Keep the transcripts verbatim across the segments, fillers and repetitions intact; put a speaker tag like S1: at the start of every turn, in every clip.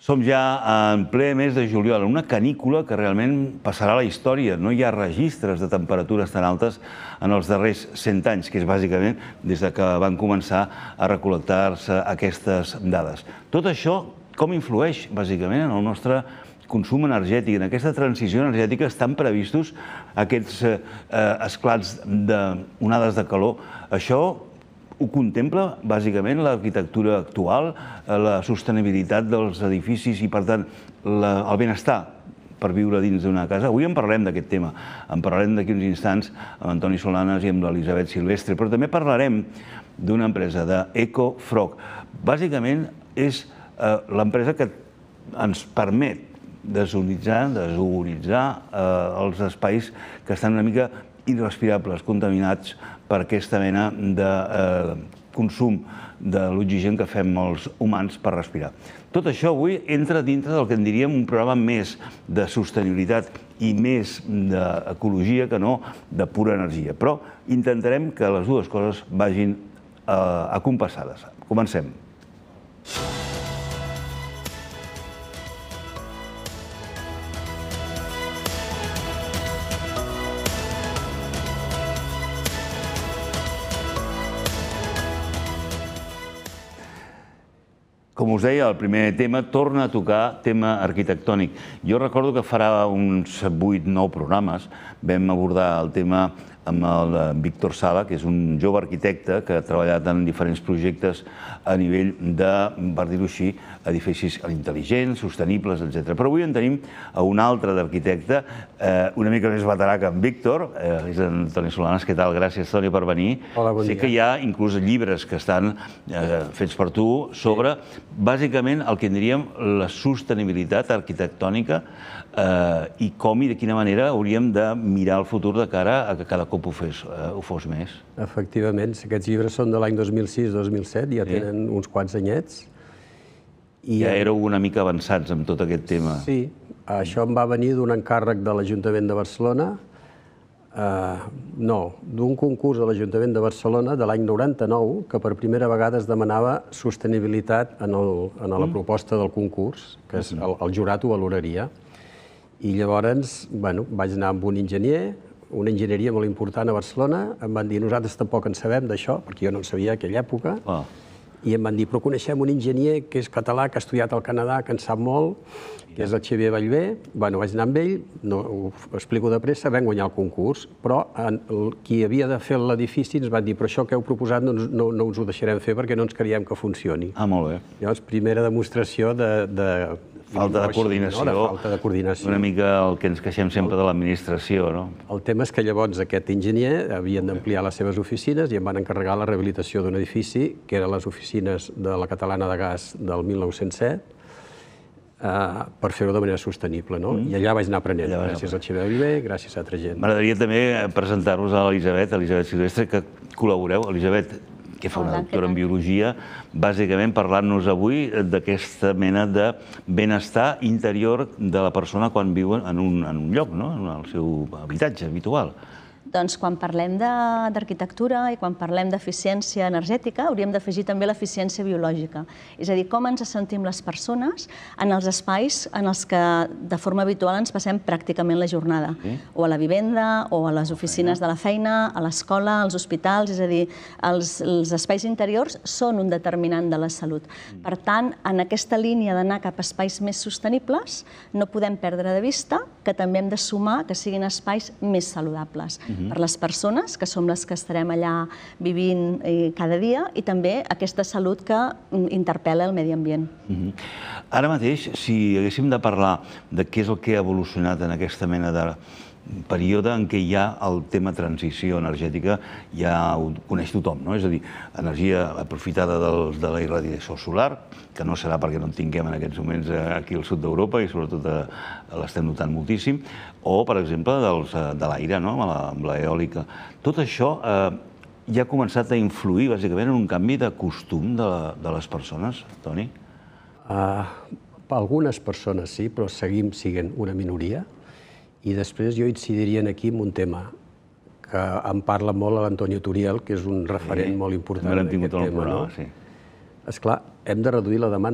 S1: Som ja en ple mes de juliol, en una canícula que realment passarà a la història. No hi ha registres de temperatures tan altes en els darrers cent anys, que és bàsicament des que van començar a recol·lectar-se aquestes dades. Tot això, com influeix bàsicament en el nostre consum energètic? En aquesta transició energètica estan previstos aquests esclats d'onades de calor. Això ho contempla bàsicament l'arquitectura actual, la sostenibilitat dels edificis i, per tant, el benestar per viure dins d'una casa. Avui en parlarem d'aquest tema. En parlarem d'aquí uns instants amb Antoni Solanas i amb l'Elisabet Silvestre, però també parlarem d'una empresa, d'EcoFrog. Bàsicament és l'empresa que ens permet desonitzar, desogonitzar els espais que estan una mica irrespirables, contaminats per aquesta mena de consum de l'oxigen que fem els humans per respirar. Tot això avui entra dintre del que en diríem un programa més de sostenibilitat i més d'ecologia que no de pura energia. Però intentarem que les dues coses vagin acompassades. Comencem. Com us deia, el primer tema torna a tocar tema arquitectònic. Jo recordo que farà uns vuit nou programes vam abordar el tema amb el Víctor Sala, que és un jove arquitecte que ha treballat en diferents projectes a nivell de, per dir-ho així, edificis intel·ligents, sostenibles, etcètera. Però avui en tenim un altre d'arquitecte, una mica més veterà que en Víctor, és en Antoni Solanas. Què tal? Gràcies, Toni, per venir.
S2: Hola, bon dia.
S1: Sé que hi ha inclús llibres que estan fets per tu sobre, bàsicament, el que en diríem la sostenibilitat arquitectònica i com i de quina manera hauríem de mirar el futur de cara a que cada cop ho fos més.
S2: Efectivament, aquests llibres són de l'any dos mil sis dos mil set, ja tenen uns quants anyets.
S1: Ja éreu una mica avançats amb tot aquest tema.
S2: Sí, això em va venir d'un encàrrec de l'Ajuntament de Barcelona, no, d'un concurs de l'Ajuntament de Barcelona de l'any noranta-nou, que per primera vegada es demanava sostenibilitat en la proposta del concurs, que el jurat ho valoraria. I llavors vaig anar amb un enginyer, una enginyeria molt important a Barcelona, em van dir, nosaltres tampoc en sabem d'això, perquè jo no en sabia a aquella època, i em van dir, però coneixem un enginyer que és català, que ha estudiat al Canadà, que en sap molt, que és el Xavier Ballbé. Vaig anar amb ell, ho explico de pressa, vam guanyar el concurs, però qui havia de fer l'edifici ens van dir, però això que heu proposat no us ho deixarem fer perquè no ens creiem que funcioni.
S1: Ah, molt bé.
S2: Llavors, primera demostració de...
S1: Falta de coordinació.
S2: De falta de coordinació.
S1: Una mica el que ens queixem sempre de l'administració, no?
S2: El tema és que llavors aquest enginyer havien d'ampliar les seves oficines i em van encarregar la rehabilitació d'un edifici, que eren les oficines de la Catalana de Gas del mil nou-cents set, per fer-ho de manera sostenible, no? I allà vaig anar aprenent, gràcies al Xavier Ballbé, gràcies a altra gent.
S1: M'agradaria també presentar-vos a l'Elisabet, Elisabet Silvestre, que col·laboreu. Elisabet, que fa una doctora en Biologia, bàsicament parlant-nos avui d'aquesta mena de benestar interior de la persona quan viu en un lloc, en el seu habitatge habitual.
S3: Doncs quan parlem d'arquitectura i quan parlem d'eficiència energètica hauríem d'afegir també l'eficiència biològica. És a dir, com ens sentim les persones en els espais en els que de forma habitual ens passem pràcticament la jornada. O a la vivenda, o a les oficines de la feina, a l'escola, als hospitals. És a dir, els espais interiors són un determinant de la salut. Per tant, en aquesta línia d'anar cap a espais més sostenibles, no podem perdre de vista que també hem de sumar que siguin espais més saludables per les persones, que som les que estarem allà vivint cada dia, i també aquesta salut que interpel·la el medi ambient.
S1: Ara mateix, si haguéssim de parlar de què és el que ha evolucionat en aquesta mena de període en què hi ha el tema transició energètica, ja ho coneix tothom, no? És a dir, energia aprofitada de la irradiació solar, que no serà perquè no en tinguem en aquests moments aquí al sud d'Europa i sobretot l'estem notant moltíssim, o, per exemple, de l'aire, amb l'eòlica. Tot això ja ha començat a influir, bàsicament, en un canvi de costum de les persones, Toni?
S2: Algunes persones sí, però seguim sent una minoria. I després jo incidiria aquí en un tema que em parla molt l'Antonio Turiel, que és un referent molt important en aquest tema. És clar, hem de reduir la demanda.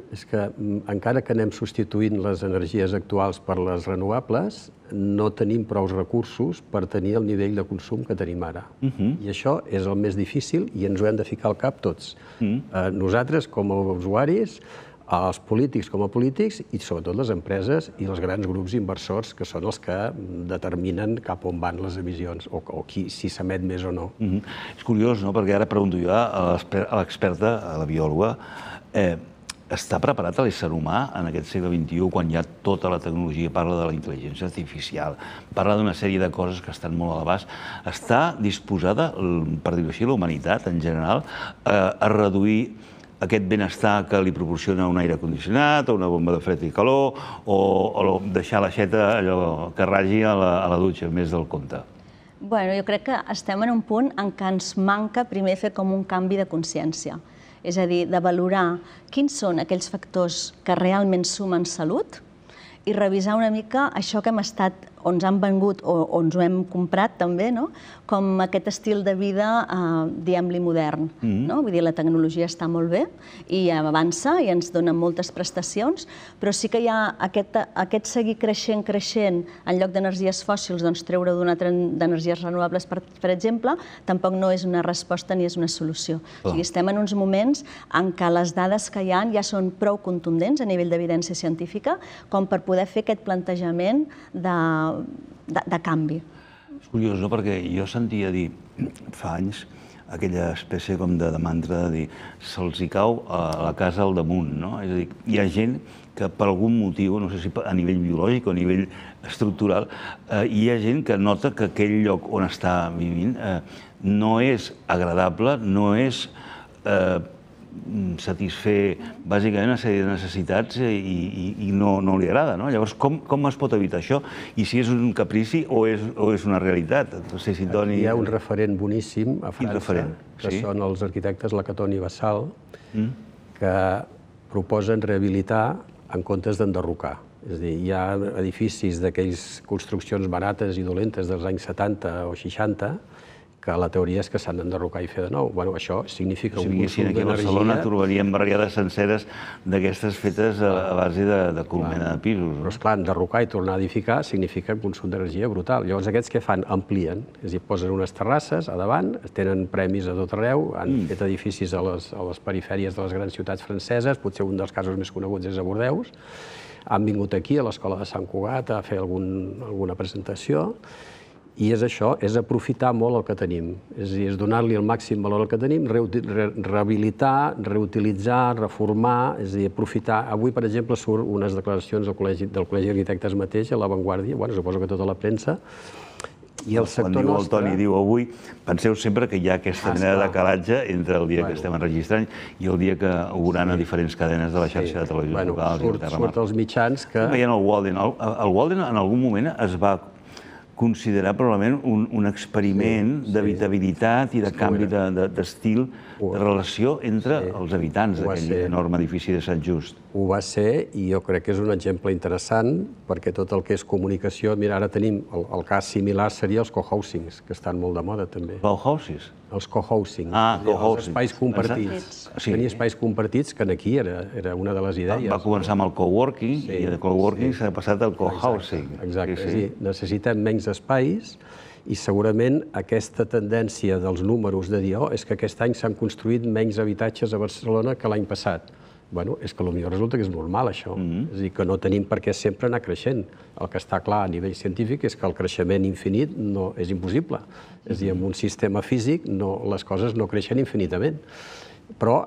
S2: és que encara que anem substituint les energies actuals per les renovables, no tenim prou recursos per tenir el nivell de consum que tenim ara. I això és el més difícil i ens ho hem de ficar al cap tots. Nosaltres, com a usuaris, els polítics com a polítics i sobretot les empreses i els grans grups inversors que són els que determinen cap on van les emissions o si s'emet més o no.
S1: És curiós, no?, perquè ara pregunto jo a l'experta, a la biòloga, està preparat l'ésser humà en aquest segle vint-i-u quan ja tota la tecnologia parla de la intel·ligència artificial, parla d'una sèrie de coses que estan molt a l'abast, està disposada, per dir-ho així, la humanitat en general, a reduir aquest benestar que li proporciona un aire condicionat o una bomba de fred i calor o deixar l'aixeta que ragi a la dutxa més del compte?
S3: Bé, jo crec que estem en un punt en què ens manca primer fer com un canvi de consciència. És a dir, de valorar quins són aquells factors que realment sumen salut i revisar una mica això que hem estat, o ens han vengut o ens ho hem comprat també, com aquest estil de vida, diguem-li, modern. Vull dir, la tecnologia està molt bé i avança i ens dona moltes prestacions, però sí que hi ha aquest seguir creixent, creixent, en lloc d'energies fòssils, doncs treure d'una altra d'energies renovables, per exemple, tampoc no és una resposta ni és una solució. O sigui, estem en uns moments en què les dades que hi ha ja són prou contundents a nivell d'evidència científica com per poder fer aquest plantejament de de canvi.
S1: És curiós, no?, perquè jo sentia dir fa anys aquella espècie com de mantra de dir se'ls hi cau a la casa al damunt, no? És a dir, hi ha gent que per algun motiu, no sé si a nivell biològic o a nivell estructural, hi ha gent que nota que aquell lloc on està vivint no és agradable, no és satisfer bàsicament una sèrie de necessitats i no li agrada. Llavors, com es pot evitar això? I si és un caprici o és una realitat?
S2: Hi ha un referent boníssim a França, que són els arquitectes Lacaton i Vassal, que proposen rehabilitar en comptes d'enderrocar. És a dir, hi ha edificis d'aquelles construccions barates i dolentes dels anys setanta o seixanta que la teoria és que s'han d'enderrocar i fer de nou. Bueno, això significa un consum d'energia...
S1: Aquí a Barcelona trobaríem barriades senceres d'aquestes fetes a base de colmena de pisos.
S2: Però, esclar, enderrocar i tornar a edificar significa un consum d'energia brutal. Llavors, aquests què fan? Amplien. És a dir, posen unes terrasses a davant, tenen premis a tot arreu, han fet edificis a les perifèries de les grans ciutats franceses, potser un dels casos més coneguts és a Bordeus. Han vingut aquí, a l'Escola de Sant Cugat, a fer alguna presentació. I és això, és aprofitar molt el que tenim. És a dir, és donar-li el màxim valor al que tenim, rehabilitar, reutilitzar, reformar, és a dir, aprofitar. Avui, per exemple, surt unes declaracions del Col·legi d'Arquitectes mateix, a La Vanguardia, bueno, suposo que tota la premsa, i el sector nostre...
S1: Quan diu el Toni, diu avui, penseu sempre que hi ha aquesta mena de decalatge entre el dia que estem enregistrant i el dia que ho veuran a diferents cadenes de la xarxa de televisió locals i Terra Mar.
S2: Surt als mitjans que...
S1: Veient el Walden. El Walden en algun moment es va considerar probablement un experiment d'habitabilitat i de canvi d'estil, de relació entre els habitants d'aquell enorme edifici de Sant Just.
S2: Ho va ser i jo crec que és un exemple interessant perquè tot el que és comunicació... Mira, ara tenim el cas similar seria els cohousings, que estan molt de moda també.
S1: Cohouses?
S2: Els cohousings.
S1: Ah, cohousings.
S2: Els espais compartits. Tenir espais compartits, que aquí era una de les idees.
S1: Va començar amb el coworking i el coworking s'ha passat al cohousing.
S2: Exacte, és a dir, necessitem menys espais i segurament aquesta tendència dels números de dir oh, és que aquest any s'han construït menys habitatges a Barcelona que l'any passat. Bueno, és que potser resulta que és normal, això. És a dir, que no tenim per què sempre anar creixent. El que està clar a nivell científic és que el creixement infinit no és impossible. És a dir, en un sistema físic les coses no creixen infinitament. Però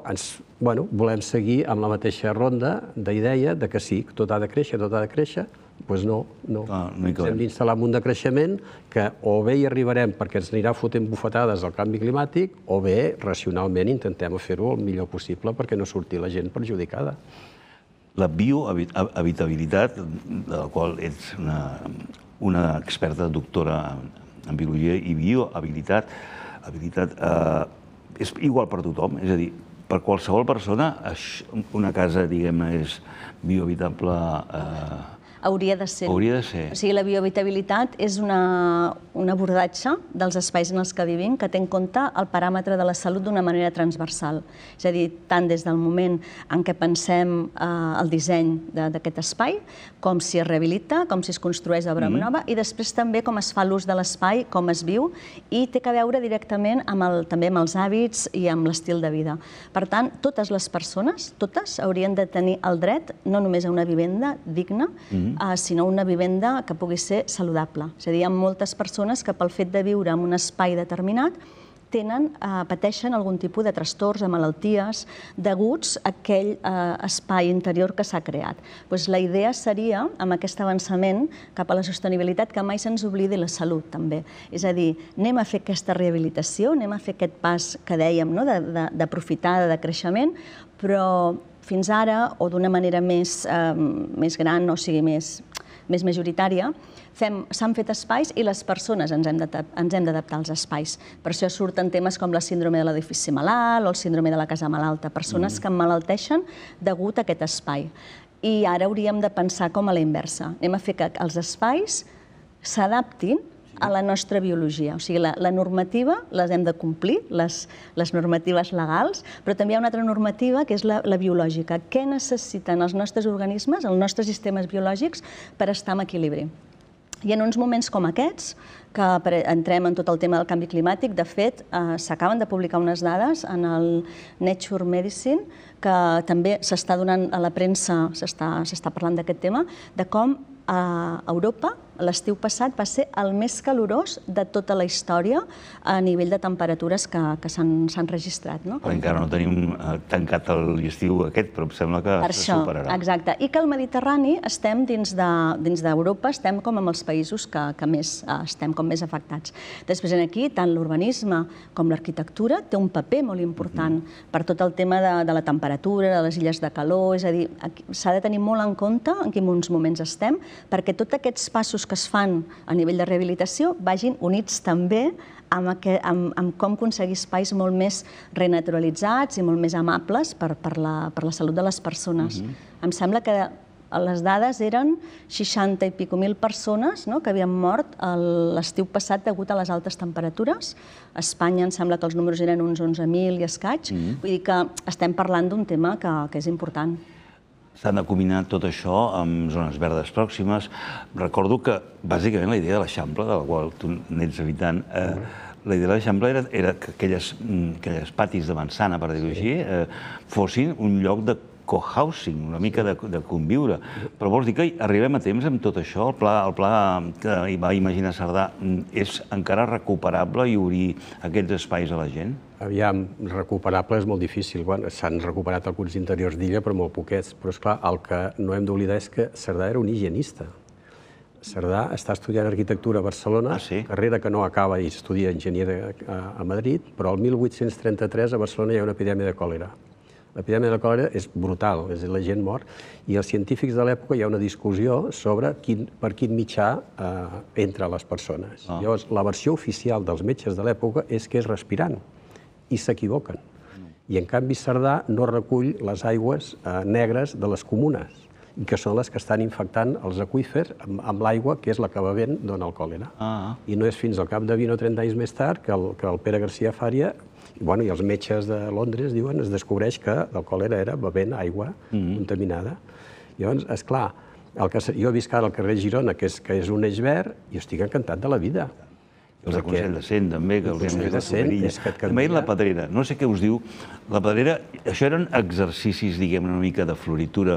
S2: volem seguir amb la mateixa ronda d'idea que sí, tot ha de créixer, tot ha de créixer. Doncs no, no. Hem d'instal·lar un munt de creixement que o bé hi arribarem perquè ens anirà fotent bufetades al canvi climàtic o bé, racionalment, intentem fer-ho el millor possible perquè no surti la gent perjudicada.
S1: La biohabitabilitat, de la qual ets una experta doctora en biologia i biohabilitat, és igual per tothom, és a dir, per qualsevol persona una casa, diguem-ne, és biohabitable.
S3: Hauria de ser.
S1: Hauria de ser.
S3: O sigui, la biohabitabilitat és una, un abordatge dels espais en els que vivim que té en compte el paràmetre de la salut d'una manera transversal. És a dir, tant des del moment en què pensem eh, el disseny d'aquest espai, com si es rehabilita, com si es construeix obra mm-hmm. nova, i després també com es fa l'ús de l'espai, com es viu, i té a veure directament amb el, també amb els hàbits i amb l'estil de vida. Per tant, totes les persones, totes, haurien de tenir el dret no només a una vivenda digna, mm-hmm. Uh, sinó una vivenda que pugui ser saludable. És a dir, hi ha moltes persones que pel fet de viure en un espai determinat tenen, uh, pateixen algun tipus de trastorns, de malalties, deguts a aquell uh, espai interior que s'ha creat. Pues la idea seria, amb aquest avançament cap a la sostenibilitat, que mai se'ns oblidi la salut, també. És a dir, anem a fer aquesta rehabilitació, anem a fer aquest pas que dèiem, no? d'aprofitar, de, de creixement, però fins ara, o d'una manera més, eh, més gran, o sigui, més, més majoritària, s'han fet espais i les persones ens hem d'adaptar als espais. Per això surten temes com la síndrome de l'edifici malalt o el síndrome de la casa malalta, persones que emmalalteixen degut a aquest espai. I ara hauríem de pensar com a la inversa. Anem a fer que els espais s'adaptin a la nostra biologia. O sigui, la, la normativa les hem de complir, les, les normatives legals, però també hi ha una altra normativa que és la, la biològica. Què necessiten els nostres organismes, els nostres sistemes biològics, per estar en equilibri? I en uns moments com aquests, que entrem en tot el tema del canvi climàtic, de fet, eh, s'acaben de publicar unes dades en el Nature Medicine, que també s'està donant a la premsa, s'està parlant d'aquest tema, de com a Europa l'estiu passat va ser el més calorós de tota la història a nivell de temperatures que, que s'han registrat. No?
S1: Però encara no tenim tancat l'estiu aquest, però em sembla que se superarà.
S3: Exacte. I que al Mediterrani estem dins d'Europa, estem com amb els països que, que més estem com més afectats. Després aquí, tant l'urbanisme com l'arquitectura té un paper molt important mm-hmm. per tot el tema de, de la temperatura, de les illes de calor, és a dir, s'ha de tenir molt en compte en quins moments estem, perquè tots aquests passos que es fan a nivell de rehabilitació vagin units també amb, aquest, amb, amb com aconseguir espais molt més renaturalitzats i molt més amables per, per, la, per la salut de les persones. Mm-hmm. Em sembla que les dades eren seixanta i pico mil persones no, que havien mort l'estiu passat degut a les altes temperatures. A Espanya em sembla que els números eren uns onze mil i escaig. Mm-hmm. Vull dir que estem parlant d'un tema que, que és important.
S1: S'han de combinar tot això amb zones verdes pròximes. Recordo que, bàsicament, la idea de l'Eixample, de la qual tu n'ets habitant, eh, la idea de l'Eixample era, era que aquelles, aquelles patis de manzana, per dir-ho així, eh, fossin un lloc de cohousing, una mica de, de conviure. Però vols dir que arribem a temps amb tot això? El pla, el pla que va imaginar Cerdà és encara recuperable i obrir aquests espais a la gent?
S2: Aviam, recuperable és molt difícil. Bueno, s'han recuperat alguns interiors d'illa, però molt poquets. Però, esclar, el que no hem d'oblidar és que Cerdà era un higienista. Cerdà està estudiant arquitectura a Barcelona,
S1: ah, sí?
S2: carrera que no acaba i estudia enginyeria a, a Madrid, però el mil vuit-cents trenta-tres a Barcelona hi ha una epidèmia de còlera. L'epidèmia de còlera és brutal, és la gent mor, i els científics de l'època hi ha una discussió sobre quin, per quin mitjà eh, entra les persones. Ah. Llavors, la versió oficial dels metges de l'època és que és respirant, i s'equivoquen. Mm. I en canvi Cerdà no recull les aigües eh, negres de les comunes, que són les que estan infectant els aqüífers amb, amb l'aigua, que és la que bevent dona el còlera. Ah. I no és fins al cap de vint o trenta anys més tard que el, que el Pere Garcia Fària i, bueno, i els metges de Londres diuen, es descobreix que el còlera era bevent aigua mm-hmm. contaminada. Llavors, esclar, el que, jo visc ara al carrer Girona, que és, que és un eix verd, i estic encantat de la vida.
S1: El de Consell de Cent, també, que
S2: el Consell de Cent és que et canvia.
S1: També la Pedrera, no sé què us diu. La Pedrera, això eren exercicis, diguem, una mica de floritura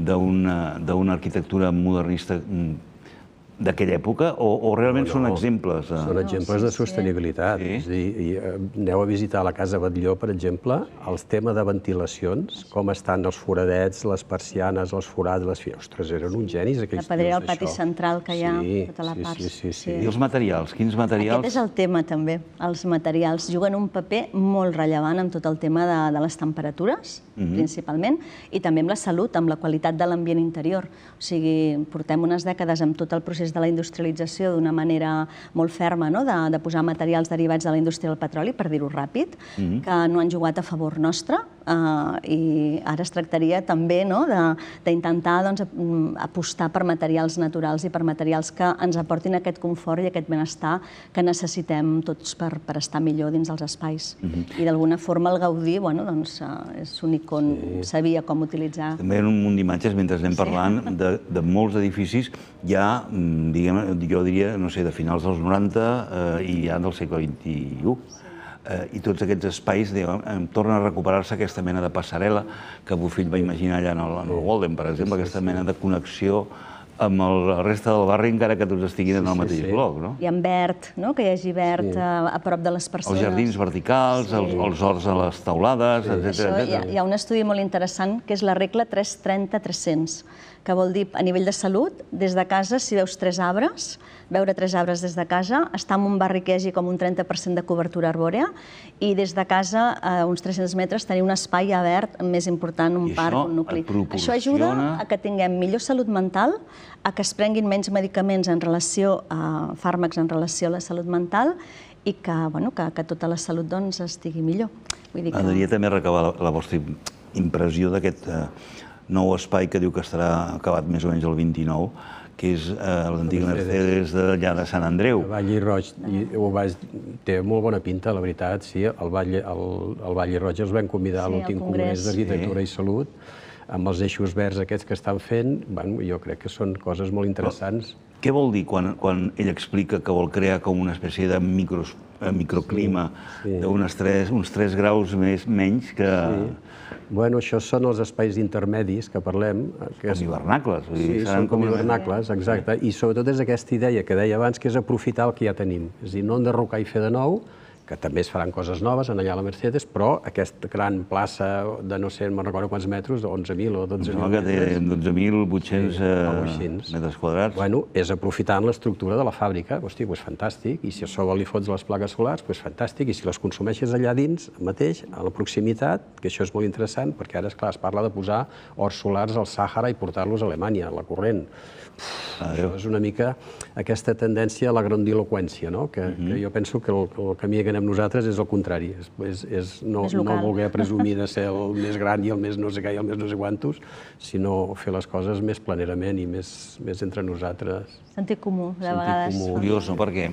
S1: d'una arquitectura modernista d'aquella època, o, o realment no, no. són exemples?
S2: Eh? Són exemples no, sí, de sostenibilitat. Sí. És a dir, i, aneu a visitar la Casa Batlló, per exemple, els temes de ventilacions, com estan els foradets, les persianes, els forats, les fi... Ostres, eren uns genis, aquells
S3: tios, això. La Pedrera, el pati central que hi ha,
S2: sí,
S3: tota la
S2: sí,
S3: part.
S2: Sí, sí, sí.
S1: I els materials? Quins materials?
S3: Aquest és el tema, també. Els materials juguen un paper molt rellevant amb tot el tema de, de les temperatures, mm-hmm. principalment, i també amb la salut, amb la qualitat de l'ambient interior. O sigui, portem unes dècades amb tot el procés després de la industrialització d'una manera molt ferma, no? de, de posar materials derivats de la indústria del petroli, per dir-ho ràpid, mm-hmm. que no han jugat a favor nostre, eh, i ara es tractaria també, no? d'intentar doncs, apostar per materials naturals i per materials que ens aportin aquest confort i aquest benestar que necessitem tots per, per estar millor dins dels espais. Mm-hmm. I d'alguna forma el Gaudí, bueno, doncs, eh, és un icon, sí. sabia com utilitzar.
S1: També en un munt d'imatges, mentre anem parlant, sí. de, de molts edificis ja, diguem, jo diria, no sé, de finals dels noranta eh, i ja del segle vint-i-u. Eh, I tots aquests espais diguem, tornen a recuperar-se aquesta mena de passarel·la que Bofill va imaginar allà en el, en el Walden, per exemple, sí, sí, aquesta mena de connexió amb la resta del barri, encara que tots estiguin en el mateix sí, sí. bloc, no?
S3: I en verd, no? Que hi hagi verd sí. a, a prop de les persones.
S1: Els jardins verticals, sí. els, els horts a les taulades, sí. etcètera.
S3: Hi ha, hi ha un estudi molt interessant que és la regla tres trenta tres cents, que vol dir, a nivell de salut, des de casa, si veus tres arbres, veure tres arbres des de casa, estar en un barri que hi hagi com un trenta per cent de cobertura arbòrea, i des de casa, a uns tres-cents metres, tenir un espai verd més important, un parc, un nucli. Això ajuda a que tinguem millor salut mental, a que es prenguin menys medicaments en relació a fàrmacs en relació a la salut mental i que, bueno, que, que tota la salut doncs, estigui millor. Vull dir que...
S1: M'agradaria també recabar la, la vostra impressió d'aquest eh, nou espai que diu que estarà acabat més o menys el vint-i-nou, que és eh, l'antic Mercedes d'allà de Sant Andreu.
S2: El Vall i Roig, i ho vaig, té molt bona pinta, la veritat, sí. El Vall, el, el Vall i Roig els vam convidar a l'últim Congrés d'Arquitectura i Salut, amb els eixos verds aquests que estan fent, bueno, jo crec que són coses molt interessants.
S1: Però, què vol dir quan, quan ell explica que vol crear com una espècie de micros, eh, microclima sí, sí. d'uns tres, uns tres graus més, menys que... Sí.
S2: Bueno, això són els espais intermedis que parlem. Que
S1: com hivernacles.
S2: Sí, són com hivernacles, exacte. I sobretot és aquesta idea que deia abans, que és aprofitar el que ja tenim. És a dir, no enderrocar i fer de nou, que també es faran coses noves allà a la Mercedes, però aquesta gran plaça de no sé, me'n recordo quants metres, onze mil o dotze mil
S1: metres. Que té dotze mil vuit-cents metres quadrats.
S2: Bueno, és aprofitant l'estructura de la fàbrica, hosti, doncs fantàstic, i si a sobre li fots les plaques solars, doncs fantàstic, i si les consumeixes allà dins, mateix, a la proximitat, que això és molt interessant, perquè ara, esclar, es parla de posar horts solars al Sàhara i portar-los a Alemanya, a la corrent. Això és una mica aquesta tendència a la grandiloqüència, no? Que, que jo penso que el, el camí que anem nosaltres és el contrari, és, és, és no, no voler presumir de ser el més gran i el més no sé què i el més no sé quantos, sinó fer les coses més planerament i més, més entre nosaltres.
S3: Sentit comú, de vegades.
S1: Comú. Curiós, no? Perquè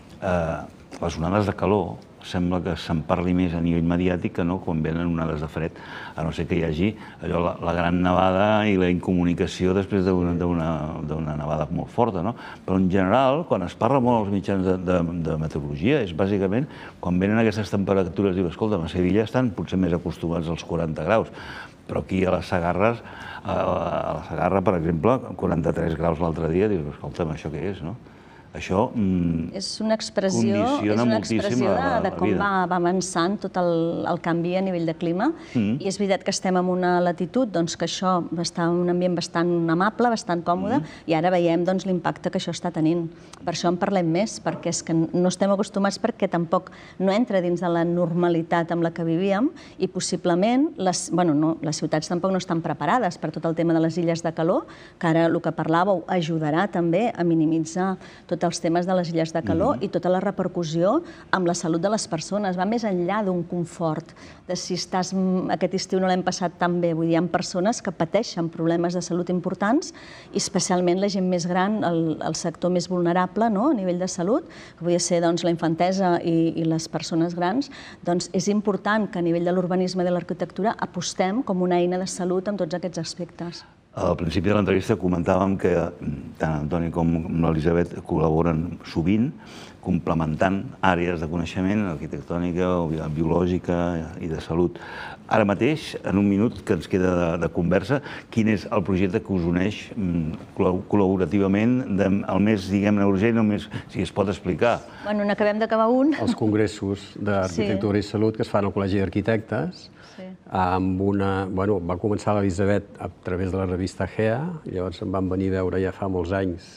S1: eh, les onades de calor sembla que se'n parli més a nivell mediàtic que no quan venen onades de fred, a no ser que hi hagi allò, la, la gran nevada i la incomunicació després d'una nevada molt forta, no? Però en general, quan es parla molt als mitjans de, de, de meteorologia, és bàsicament quan venen aquestes temperatures, diu, escolta, a Sevilla estan potser més acostumats als quaranta graus, però aquí a les Segarres, a la Segarra, per exemple, quaranta-tres graus l'altre dia, dius, escolta'm, això què és, no? Això mm,
S3: és una expressió, és una expressió de, de com va, va avançant tot el, el canvi a nivell de clima. Mm. I és veritat que estem en una latitud doncs, que això està en un ambient bastant amable, bastant còmode, mm. i ara veiem doncs, l'impacte que això està tenint. Per això en parlem més, perquè és que no estem acostumats perquè tampoc no entra dins de la normalitat amb la que vivíem i possiblement les, bueno, no, les ciutats tampoc no estan preparades per tot el tema de les illes de calor, que ara el que parlàveu ajudarà també a minimitzar tot els temes de les illes de calor mm-hmm. i tota la repercussió amb la salut de les persones. Va més enllà d'un confort, de si estàs, aquest estiu no l'hem passat tan bé. Vull dir, hi ha persones que pateixen problemes de salut importants i especialment la gent més gran, el, el sector més vulnerable, no?, a nivell de salut, que podria ser doncs, la infantesa i, i les persones grans, doncs és important que a nivell de l'urbanisme i de l'arquitectura apostem com una eina de salut en tots aquests aspectes.
S1: Al principi de l'entrevista comentàvem que tant Antoni com l'Elisabet col·laboren sovint, complementant àrees de coneixement, arquitectònica, biològica i de salut. Ara mateix, en un minut que ens queda de, de conversa, quin és el projecte que us uneix col·laborativament, el més, diguem-ne, urgent, el més, si es pot explicar?
S3: Bueno, n'acabem d'acabar un.
S2: Els congressos d'arquitectura i salut que es fan al Col·legi d'Arquitectes, amb una... Bueno, va començar l'Elisabet a través de la revista Gea, llavors em van venir a veure ja fa molts anys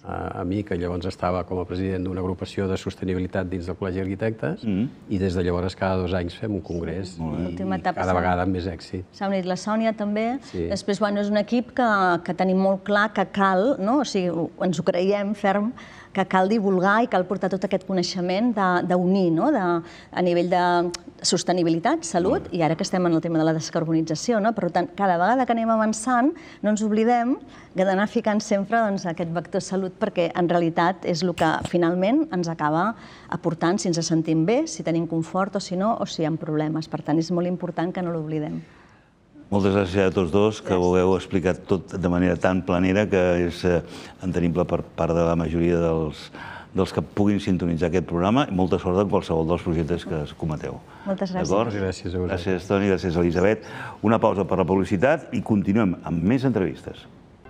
S2: a mi, que llavors estava com a president d'una agrupació de sostenibilitat dins del Col·legi d'Arquitectes, i des de llavors cada dos anys fem un congrés, i cada vegada amb més èxit.
S3: S'ha unit la Sònia també. Després, bueno, és un equip que tenim molt clar que cal, no? O sigui, ens ho creiem ferm, que cal divulgar i cal portar tot aquest coneixement d'unir, no? A nivell de sostenibilitat, salut, i ara que estem en el tema de la descarbonització, no? Per tant, cada vegada que anem avançant, no ens oblidem d'anar ficant sempre aquest vector salut, perquè en realitat és el que finalment ens acaba aportant si ens sentim bé, si tenim confort o si no, o si hi ha problemes. Per tant, és molt important que no l'oblidem.
S1: Moltes gràcies a tots dos, que ho heu explicat tot de manera tan planera que és entenible per part de la majoria dels que puguin sintonitzar aquest programa. Molta sort en qualsevol dels projectes que es cometeu.
S3: Moltes gràcies.
S2: Gràcies a vosaltres.
S1: Gràcies, Toni, gràcies, Elisabet. Una pausa per la publicitat i continuem amb més entrevistes.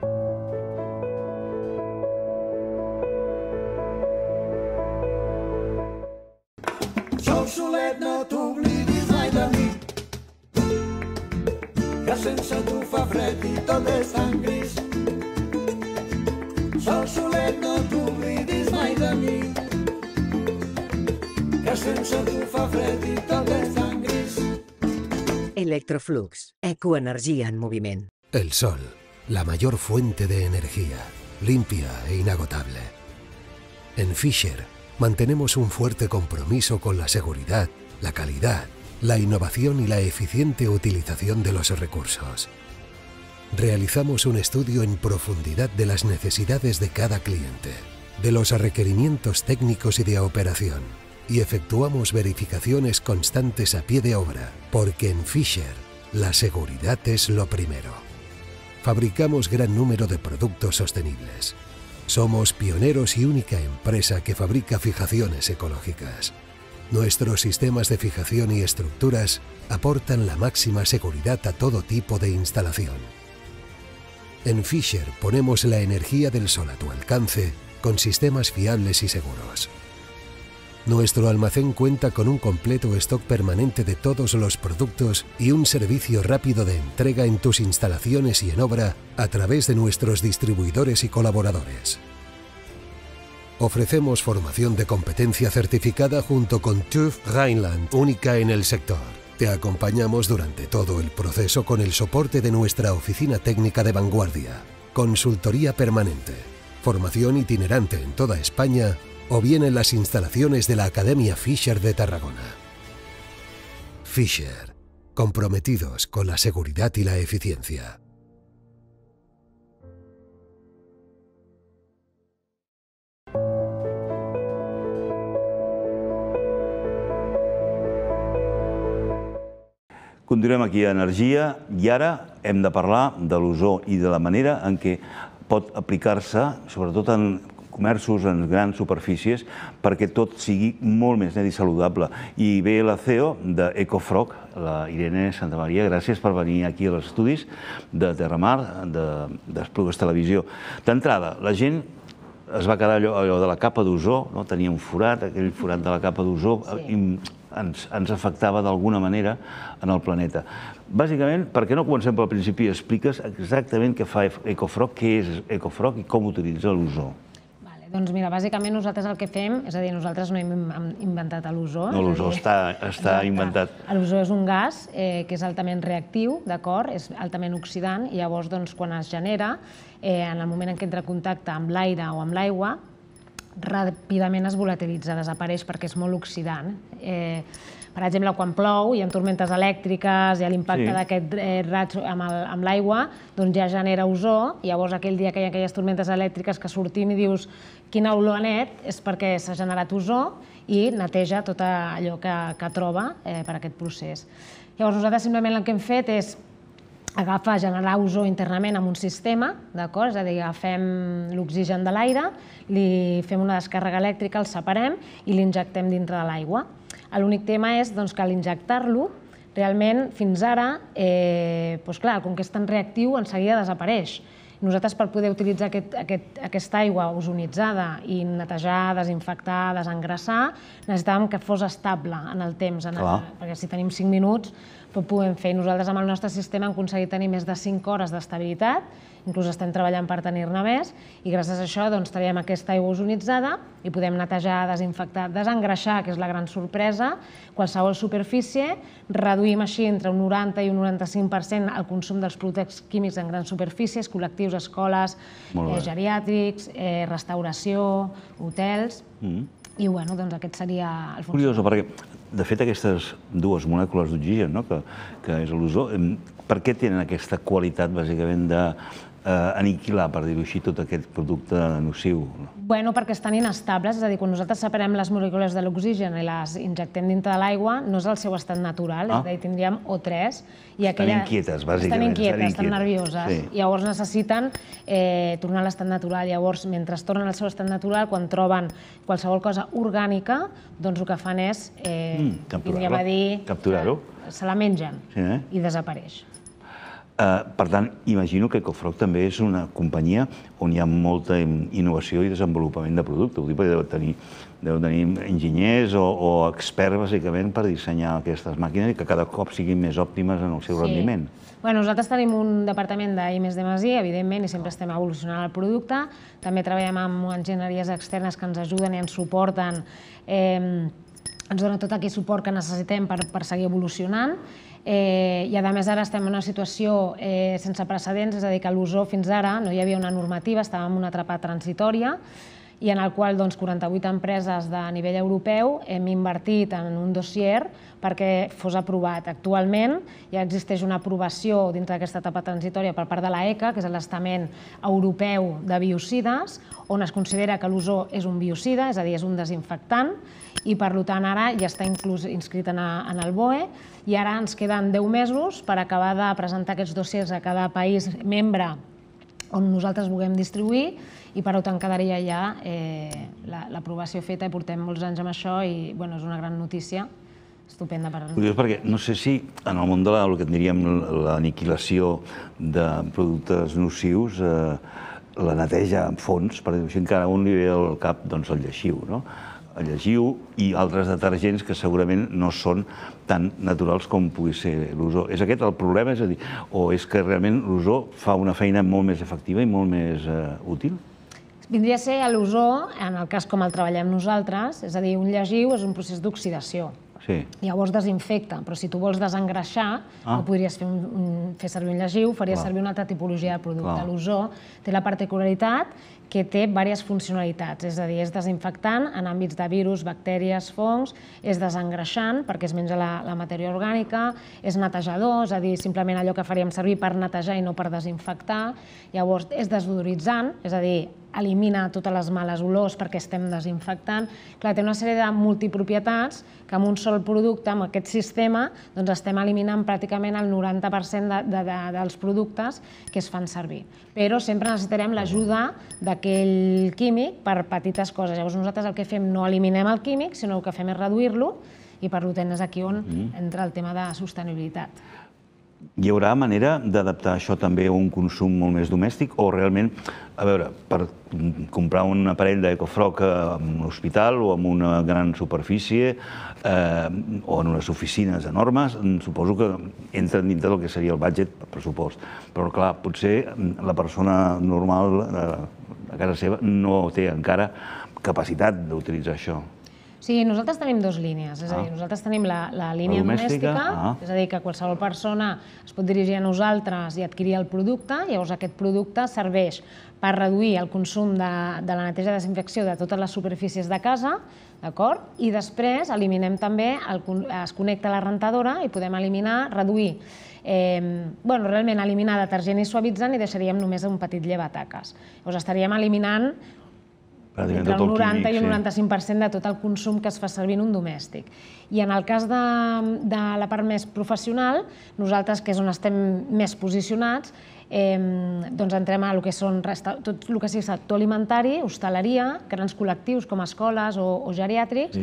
S4: Sol solet, no t'oblidis mai de mi, que sense tu fa fred i tot és tan gris. Sol solet, no t'oblidis mai de mi, que sense tu fa fred i tot és tan gris.
S5: Electroflux, ecoenergia en moviment.
S6: El sol, la mayor fuente de energía, limpia e inagotable. En Fisher mantenemos un fuerte compromiso con la seguridad, la calidad, la innovación y la eficiente utilización de los recursos. Realizamos un estudio en profundidad de las necesidades de cada cliente, de los requerimientos técnicos y de operación, y efectuamos verificaciones constantes a pie de obra, porque en Fisher la seguridad es lo primero. Fabricamos gran número de productos sostenibles. Somos pioneros y única empresa que fabrica fijaciones ecológicas. Nuestros sistemas de fijación y estructuras aportan la máxima seguridad a todo tipo de instalación. En Fisher ponemos la energía del sol a tu alcance con sistemas fiables y seguros. Nuestro almacén cuenta con un completo stock permanente de todos los productos y un servicio rápido de entrega en tus instalaciones y en obra a través de nuestros distribuidores y colaboradores. Ofrecemos formación de competencia certificada junto con TÜV Rheinland, única en el sector. Te acompañamos durante todo el proceso con el soporte de nuestra oficina técnica de vanguardia, consultoría permanente, formación itinerante en toda España o bien en las instalaciones de la Academia Fisher de Tarragona. Fisher, comprometidos con la seguridad y la eficiencia.
S1: Continuem aquí a Energia i ara hem de parlar de l'ozó i de la manera en què pot aplicar-se, sobretot en comerços, en grans superfícies, perquè tot sigui molt més net i saludable. I ve la C E O d'Ecofrog, la Irene Santamaria. Gràcies per venir aquí als estudis de Terramar, d'Esplugues Televisió. D'entrada, la gent es va quedar allò de la capa d'ozó, tenia un forat, aquell forat de la capa d'ozó, ens afectava d'alguna manera en el planeta. Bàsicament, per què no comencem pel principi i expliques exactament què fa Ecofrog, què és Ecofrog i com utilitza l'ozó?
S7: Doncs mira, bàsicament nosaltres el que fem, és a dir, nosaltres no hem inventat l'ozó.
S1: No, l'ozó està inventat.
S7: L'ozó és un gas que és altament reactiu, d'acord? És altament oxidant i llavors, quan es genera, en el moment en què entra en contacte amb l'aire o amb l'aigua, ràpidament es volatilitza, desapareix perquè és molt oxidant. Per exemple, quan plou, hi ha tormentes elèctriques, hi ha l'impacte d'aquest raig amb l'aigua, doncs ja genera ozó, i llavors aquell dia que hi ha aquelles tormentes elèctriques que sortim i dius quina olor net, és perquè s'ha generat ozó i neteja tot allò que troba per aquest procés. Llavors nosaltres simplement el que hem fet és agafar, generar ozó internament amb un sistema, d'acord? És a dir, agafem l'oxigen de l'aire, li fem una descàrrega elèctrica, el separem i l'injectem dintre de l'aigua. L'únic tema és que a l'injectar-lo, realment, fins ara, doncs clar, com que és tan reactiu, en seguida desapareix. Nosaltres, per poder utilitzar aquesta aigua ozonitzada i netejar, desinfectar, desengrasar, necessitàvem que fos estable en el temps, perquè si tenim cinc minuts ho podem fer. Nosaltres amb el nostre sistema hem aconseguit tenir més de cinc hores d'estabilitat inclús estem treballant per tenir-ne més, i gràcies a això doncs, tenim aquesta aigua ozonitzada i podem netejar, desinfectar, desengreixar, que és la gran sorpresa, qualsevol superfície, reduïm així entre un noranta i un noranta-cinc per cent el consum dels productes químics en grans superfícies, col·lectius, escoles, geriàtrics, restauració, hotels, i bueno, doncs aquest seria el funcionament.
S1: Curioso, perquè de fet aquestes dues molècules d'oxigen, que és l'ozó, per què tenen aquesta qualitat, bàsicament, d'aniquilar, per dir-ho així, tot aquest producte nociu?
S7: Bueno, perquè estan inestables, és a dir, quan nosaltres separem les molècules de l'oxigen i les injectem dintre de l'aigua, no és el seu estat natural, és a dir, tindríem O tres.
S1: Estan inquietes, bàsicament.
S7: Estan inquietes, estan nervioses, i llavors necessiten tornar a l'estat natural. Llavors, mentre tornen al seu estat natural, quan troben qualsevol cosa orgànica, doncs el que fan és, vindríem a dir, se la mengen i desapareix.
S1: Per tant, imagino que Ecofrog també és una companyia on hi ha molta innovació i desenvolupament de producte. Ho dic perquè deu tenir enginyers o experts, bàsicament, per dissenyar aquestes màquines i que cada cop siguin més òptimes en el seu rendiment.
S7: Nosaltres tenim un departament d'I més D més I, evidentment, i sempre estem evolucionant el producte. També treballem amb enginyeries externes que ens ajuden i ens suporten, ens donen tot aquell suport que necessitem per seguir evolucionant. I a més ara estem en una situació sense precedents, és a dir, que l'ozó fins ara no hi havia una normativa, estàvem en una etapa transitòria i en el qual quaranta-vuit empreses de nivell europeu hem invertit en un dossier perquè fos aprovat. Actualment ja existeix una aprovació dintre d'aquesta etapa transitòria per part de l'ECA, que és l'Estament Europeu de Biocides, on es considera que l'ozó és un biocida, és a dir, és un desinfectant, i per tant ara ja està inscrit en el B O E i ara ens queden deu mesos per acabar de presentar aquests dossiers a cada país membre on nosaltres vulguem distribuir i per tant quedaria ja l'aprovació feta i portem molts anys amb això i és una gran notícia estupenda per a nosaltres.
S1: Curiós perquè no sé si en el món de el que en diríem l'aniquilació de productes nocius la neteja en fons, per dir-ho així, encara un li ve al cap el lleixiu, no? El lleixiu i altres detergents que segurament no són tan naturals com pugui ser l'ozó. És aquest el problema? És a dir, o és que realment l'ozó fa una feina molt més efectiva i molt més útil?
S7: Vindria a ser l'ozó, en el cas com el treballem nosaltres, és a dir, un lleixiu és un procés d'oxidació. Llavors desinfecta, però si tu vols desengreixar no podries fer servir un lleixiu, faries servir una altra tipologia de producte. L'ozó té la particularitat que té diverses funcionalitats, és a dir, és desinfectant en àmbits de virus, bactèries, fongs, és desengreixant perquè es menja la matèria orgànica, és netejador, és a dir, simplement allò que faríem servir per netejar i no per desinfectar, llavors és desodoritzant, és a dir, elimina totes les males olors perquè estem desinfectant. Clar, té una sèrie de multipropietats que amb un sol producte, amb aquest sistema, doncs estem eliminant pràcticament el noranta per cent dels productes que es fan servir. Però sempre necessitarem l'ajuda d'aquell químic per petites coses. Llavors nosaltres el que fem no eliminem el químic, sinó el que fem és reduir-lo i per tant és aquí on entra el tema de sostenibilitat.
S1: Hi haurà manera d'adaptar això també a un consum molt més domèstic o realment, a veure, per comprar un aparell d'Ecofrog en un hospital o en una gran superfície o en unes oficines enormes, suposo que entren dintre del que seria el budget per pressupost. Però clar, potser la persona normal a casa seva no té encara capacitat d'utilitzar això.
S7: Sí, nosaltres tenim dues línies, és a dir, nosaltres tenim la línia domèstica, és a dir, que qualsevol persona es pot dirigir a nosaltres i adquirir el producte, llavors aquest producte serveix per reduir el consum de la neteja i desinfecció de totes les superfícies de casa, d'acord? I després eliminem també, es connecta a la rentadora i podem eliminar, reduir, bueno, realment eliminar detergent i suavitzant i deixaríem només un petit llevataques. Llavors estaríem eliminant entre el noranta i el noranta-cinc per cent de tot el consum que es fa servir en un domèstic. I en el cas de la part més professional, nosaltres, que és on estem més posicionats, doncs entrem a tot el que sigui sector alimentari, hostaleria, grans col·lectius com escoles o geriàtrics.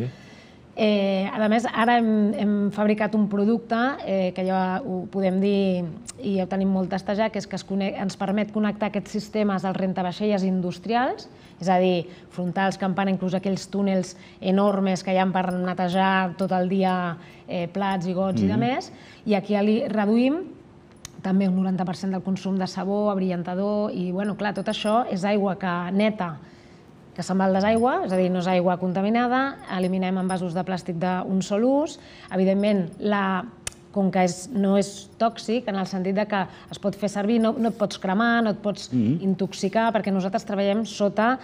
S7: A més, ara hem fabricat un producte que ja ho podem dir i ja ho tenim molt testejat, que és que ens permet connectar aquests sistemes als rentavaixelles industrials, és a dir, frontals, campana, inclús aquells túnels enormes que hi ha per netejar tot el dia plats i gots i de més, i aquí reduïm també un noranta per cent del consum de sabó, abrillantador, i, bueno, clar, tot això és aigua que neta, que se'n va al desaigua, és a dir, no és aigua contaminada, eliminem envasos de plàstic d'un sol ús, evidentment, com que no és tòxic, en el sentit que es pot fer servir, no et pots cremar, no et pots intoxicar, perquè nosaltres treballem sota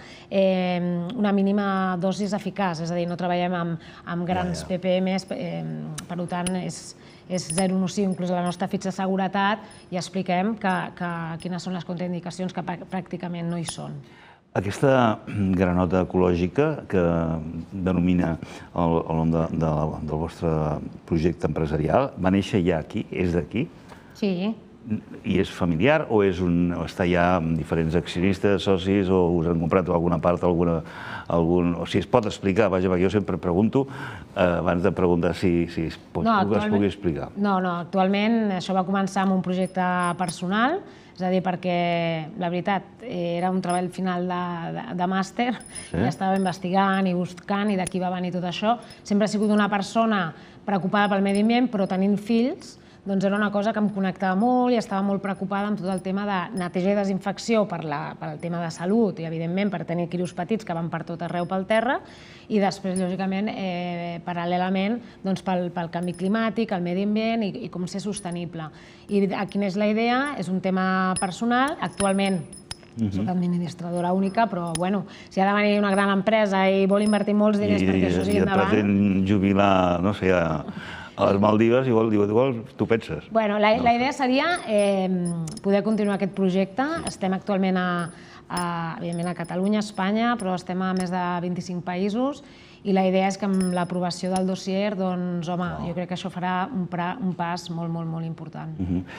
S7: una mínima dosis eficaç, és a dir, no treballem amb grans P P Ms, per tant, és és zero nociu, inclús a la nostra fitxa de seguretat, i expliquem quines són les contraindicacions que pràcticament no hi són.
S1: Aquesta granota ecològica que denomina el nom del vostre projecte empresarial va néixer ja aquí? És d'aquí?
S7: Sí.
S1: I és familiar o està ja amb diferents accionistes, socis, o us han comprat alguna part, alguna... O si es pot explicar, vaja, perquè jo sempre pregunto, abans de preguntar si es pugui explicar.
S7: No, no, actualment això va començar amb un projecte personal, és a dir, perquè, la veritat, era un treball final de màster, i estava investigant i buscant, i d'aquí va venir tot això. Sempre he sigut una persona preocupada pel medi ambient, però tenint fills, doncs era una cosa que em connectava molt i estava molt preocupada amb tot el tema de neteja i desinfecció per el tema de salut i, evidentment, per tenir crios petits que van per tot arreu pel terra, i després, lògicament, paral·lelament, pel canvi climàtic, el medi ambient i com ser sostenible. I quina és la idea? És un tema personal. Actualment soc administradora única, però, bueno, si ha de venir una gran empresa i vol invertir molts diners perquè això sigui endavant...
S1: I et pretén jubilar, no sé, a les Maldives, igual tu penses.
S7: Bueno, la idea seria poder continuar aquest projecte. Estem actualment, evidentment, a Catalunya, a Espanya, però estem a més de vint-i-cinc països, i la idea és que amb l'aprovació del dossier, doncs, home, jo crec que això farà un pas molt, molt, molt important.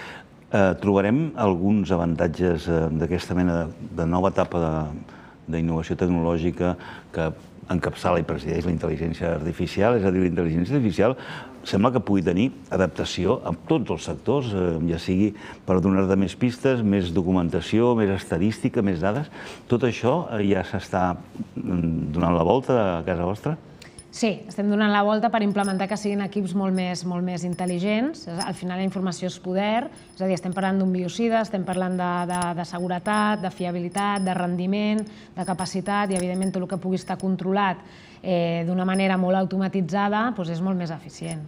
S1: Trobarem alguns avantatges d'aquesta mena de nova etapa d'innovació tecnològica que encapçala i presideix la intel·ligència artificial, és a dir, la intel·ligència artificial sembla que pugui tenir adaptació a tots els sectors, ja sigui per donar-te més pistes, més documentació, més estadística, més dades. Tot això ja s'està donant la volta a casa vostra?
S7: Sí, estem donant la volta per implementar que siguin equips molt més intel·ligents. Al final la informació és poder, és a dir, estem parlant d'un biocida, estem parlant de seguretat, de fiabilitat, de rendiment, de capacitat, i evidentment tot el que pugui estar controlat d'una manera molt automatitzada és molt més eficient.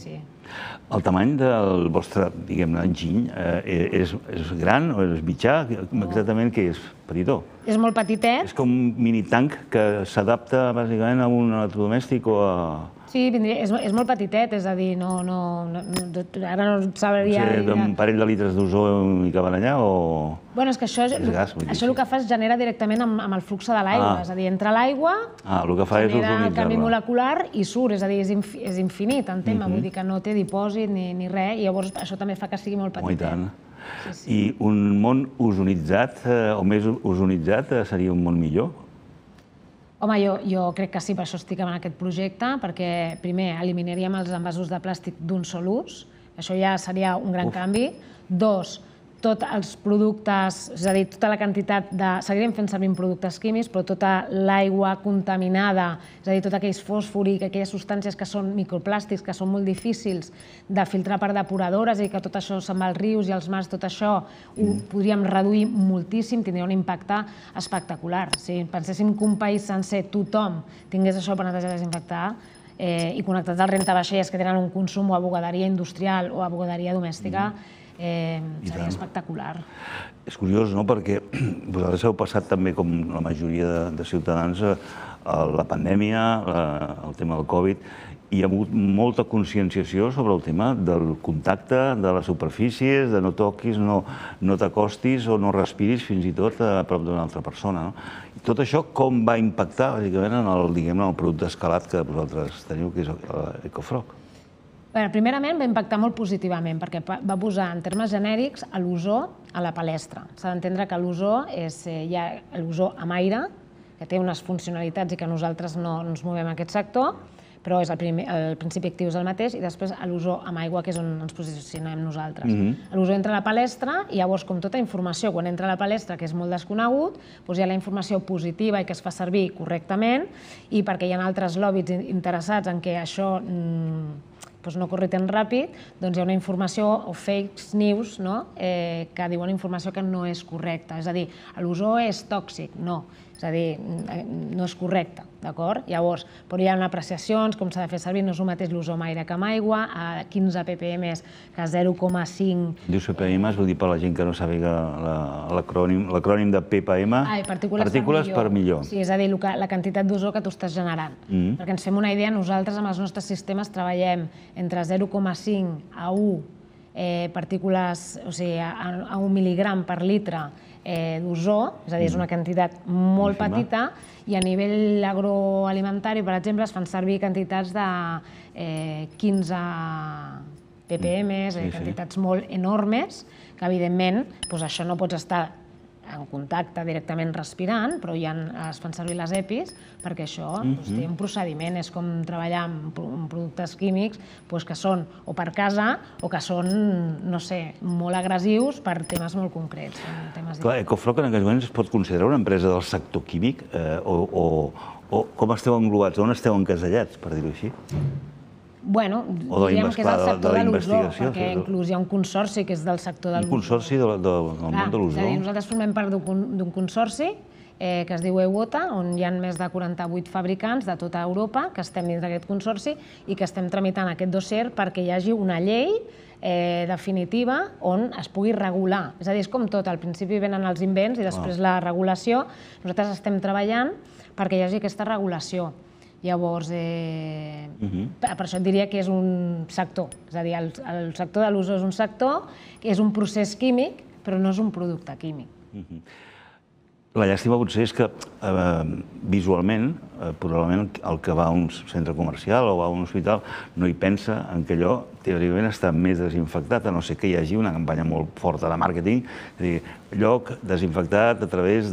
S1: El tamany del vostre, diguem-ne, enginy és gran o és mitjà? Exactament què és? Petitó?
S7: És molt petitet.
S1: És com un mini-tanc que s'adapta bàsicament a un electrodomèstic o a...
S7: Sí, és molt petitet, és a dir, no... Ara no sabria...
S1: Un parell de litres d'ozó i que van allà o...
S7: Bueno, és que això el que fa és genera directament amb el flux de l'aigua, és a dir, entra l'aigua, genera el canvi molecular i surt, és a dir, és infinit en tema, vull dir que no té dipòsit ni res, i llavors això també fa que sigui molt petitet.
S1: I tant. I un món ozonitzat o més ozonitzat seria un món millor?
S7: Home, jo crec que sí, per això estic en aquest projecte, perquè, primer, eliminaríem els envasos de plàstic d'un sol ús, això ja seria un gran canvi. Dos, tots els productes, és a dir, tota la quantitat de... Seguirem fent servir productes químics, però tota l'aigua contaminada, és a dir, tot aquells fòsforic, aquelles substàncies que són microplàstics, que són molt difícils de filtrar per depuradores, i que tot això se'n va als rius i als mars, tot això ho podríem reduir moltíssim, tindria un impacte espectacular. Si penséssim que un país sencer, tothom, tingués això per netejar i desinfectar, i connectats als rentavaixells que tenen un consum o a bugaderia industrial o a bugaderia domèstica, seria espectacular.
S1: És curiós, no?, perquè vosaltres heu passat també, com la majoria de ciutadans, la pandèmia, el tema del Covid, hi ha hagut molta conscienciació sobre el tema del contacte, de les superfícies, de no toquis, no t'acostis o no respiris fins i tot a prop d'una altra persona. I tot això com va impactar, bàsicament, en el producte escalat que vosaltres teniu, que és l'EcoFrog?
S7: Primerament va impactar molt positivament, perquè va posar, en termes genèrics, l'ozó a la palestra. S'ha d'entendre que l'ozó hi ha l'ozó amb aire, que té unes funcionalitats i que nosaltres no ens movem en aquest sector, però el principi actiu és el mateix, i després l'ozó amb aigua, que és on ens posicionem nosaltres. L'ozó entra a la palestra i llavors, com tota informació, quan entra a la palestra, que és molt desconegut, hi ha la informació positiva i que es fa servir correctament, i perquè hi ha altres lòbbies interessats en què això no corri tan ràpid, doncs hi ha una informació o fake news que diuen informació que no és correcta. És a dir, l'ozó és tòxic, no. És a dir, no és correcte, d'acord? Llavors, però hi ha apreciacions, com s'ha de fer servir, no és el mateix l'ozó amb aire que amb aigua, a quinze ppm que zero coma cinc.
S1: Dius ppm, es vol dir per la gent que no sàpiga l'acrònim de ppm, partícules per milió.
S7: Sí, és a dir, la quantitat d'ozó que tu estàs generant. Perquè ens fem una idea, nosaltres amb els nostres sistemes treballem entre zero coma cinc a u partícules, o sigui, a un mil·ligram per litre d'ozó, és a dir, és una quantitat molt petita, i a nivell agroalimentari, per exemple, es fan servir quantitats de quinze ppm, quantitats molt enormes, que evidentment això no pots estar en contacte directament respirant, però ja es fan servir les EPIs perquè això té un procediment, és com treballar amb productes químics que són o per casa o que són, no sé, molt agressius per temes molt concrets.
S1: Clar, Ecofloc en aquests moments es pot considerar una empresa del sector químic o com esteu englobats, on esteu encasellats, per dir-ho així?
S7: Bueno, diríem que és el sector de l'ozó, perquè inclús hi ha un consorci que és del sector de l'ozó.
S1: Un consorci del món de l'ozó?
S7: Nosaltres formem part d'un consorci que es diu E-Wota, on hi ha més de quaranta-vuit fabricants de tota Europa que estem dins d'aquest consorci i que estem tramitant aquest dossier perquè hi hagi una llei definitiva on es pugui regular. És a dir, és com tot, al principi venen els invents i després la regulació. Nosaltres estem treballant perquè hi hagi aquesta regulació. Llavors, per això et diria que és un sector. És a dir, el sector de l'ozó és un sector, que és un procés químic, però no és un producte químic.
S1: La llàstima potser és que visualment, probablement el que va a un centre comercial o a un hospital no hi pensa en que allò teòricament està més desinfectat, a no ser que hi hagi una campanya molt forta de màrqueting, és a dir, lloc desinfectat a través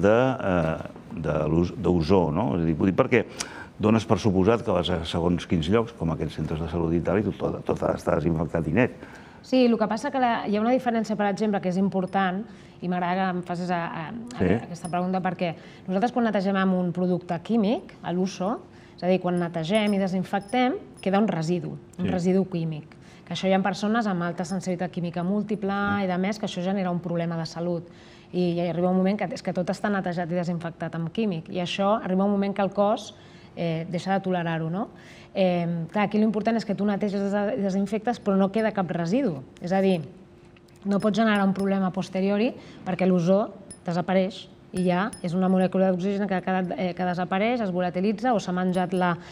S1: d'ozó, no? És a dir, perquè dones per suposat que vas a segons quins llocs, com aquests centres de salut i tal, i tot ha d'estar desinfectat i net.
S7: Sí, el que passa que hi ha una diferència, per exemple, que és important, i m'agrada que em facis aquesta pregunta, perquè nosaltres quan netegem amb un producte químic, a l'ozó, és a dir, quan netegem i desinfectem, queda un residu, un residu químic. Que això hi ha persones amb alta sensibilitat química múltiple i de més, que això genera un problema de salut. I arriba un moment que tot està netejat i desinfectat amb químic, i això arriba un moment que el cos deixa de tolerar-ho, no? Clar, aquí l'important és que tu neteges i desinfectes, però no queda cap residu. És a dir, no pots generar un problema a posteriori perquè l'ozó desapareix i ja és una molècula d'oxigen que desapareix, es volatilitza o s'ha menjat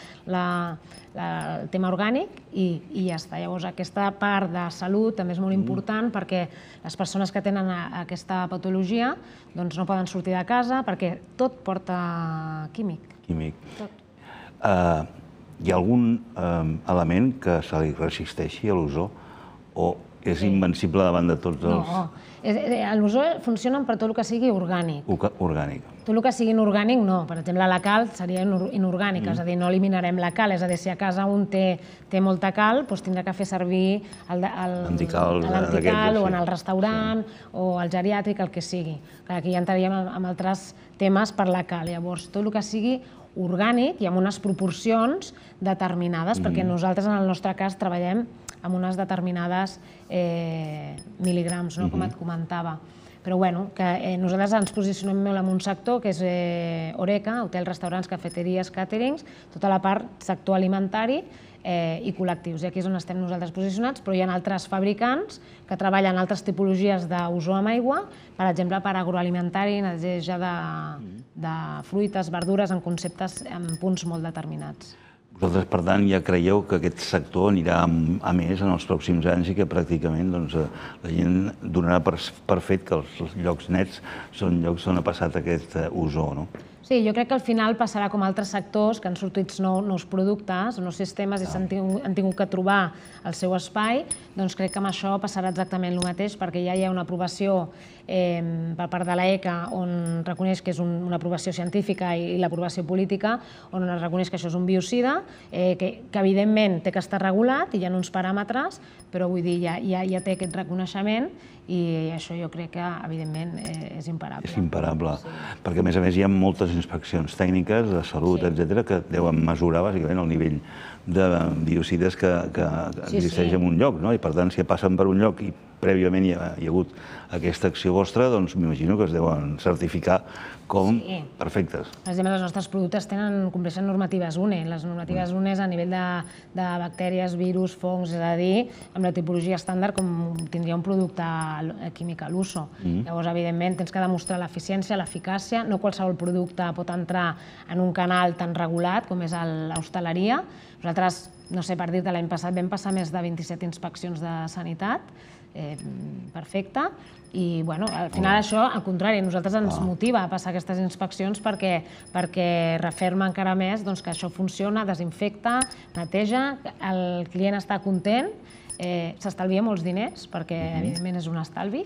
S7: el tema orgànic i ja està. Llavors, aquesta part de salut també és molt important perquè les persones que tenen aquesta patologia no poden sortir de casa perquè tot porta químic.
S1: Químic. Hi ha algun element que se li resisteixi a l'ozó o és invencible davant de tots els...
S7: No, l'ozó funciona per tot el que sigui orgànic.
S1: Orgànic.
S7: Tot el que sigui inorgànic, no. Per exemple, la cal seria inorgànica, és a dir, no eliminarem la cal. És a dir, si a casa un té molta cal, doncs tindrà que fer servir l'antical o en el restaurant o el geriàtric, el que sigui. Aquí ja entraríem en altres temes per la cal. Llavors, tot el que sigui orgànic i amb unes proporcions determinades, perquè nosaltres en el nostre cas treballem amb unes determinades mil·ligrams, com et comentava. Però bueno, nosaltres ens posicionem molt en un sector que és Horeca, hotels, restaurants, cafeteries, càterings, tota la part sector alimentari i col·lectius. I aquí és on estem nosaltres posicionats, però hi ha altres fabricants que treballen altres tipologies d'ozó amb aigua, per exemple, per agroalimentari, neteja de fruites, verdures, en conceptes, en punts molt determinats.
S1: Vosaltres, per tant, ja creieu que aquest sector anirà a més en els pròxims anys i que pràcticament la gent donarà per fet que els llocs nets són llocs on ha passat aquest ozó, no?
S7: Sí, jo crec que al final passarà com altres sectors que han sortit nous productes, nous sistemes i han tingut que trobar el seu espai, doncs crec que amb això passarà exactament el mateix perquè ja hi ha una aprovació per part de l'ECA on reconeix que és una aprovació científica i l'aprovació política on es reconeix que això és un biocida, que evidentment té que estar regulat i hi ha uns paràmetres, però vull dir, ja té aquest reconeixement i això jo crec que evidentment és imparable.
S1: És imparable, perquè a més a més hi ha moltes unes inspeccions tècniques de salut, etcètera, que deuen mesurar bàsicament el nivell de biocides que existeix en un lloc. I per tant, si passen per un lloc i prèviament hi ha hagut aquesta acció vostra, doncs m'imagino que es deuen certificar com perfectes.
S7: Per exemple, els nostres productes compleixen normatives U N E. Les normatives U N E a nivell de bactèries, virus, fongs, és a dir, amb la tipologia estàndard com tindria un producte químic a l'uso. Llavors, evidentment, tens que demostrar l'eficiència, l'eficàcia. No qualsevol producte pot entrar en un canal tan regulat com és l'hostaleria. Nosaltres, no sé, per dir-te, l'any passat vam passar més de vint-i-set inspeccions de sanitat, perfecte, i al final això, al contrari, a nosaltres ens motiva a passar aquestes inspeccions perquè referma encara més que això funciona, desinfecta, neteja, el client està content, s'estalvia molts diners perquè evidentment és un estalvi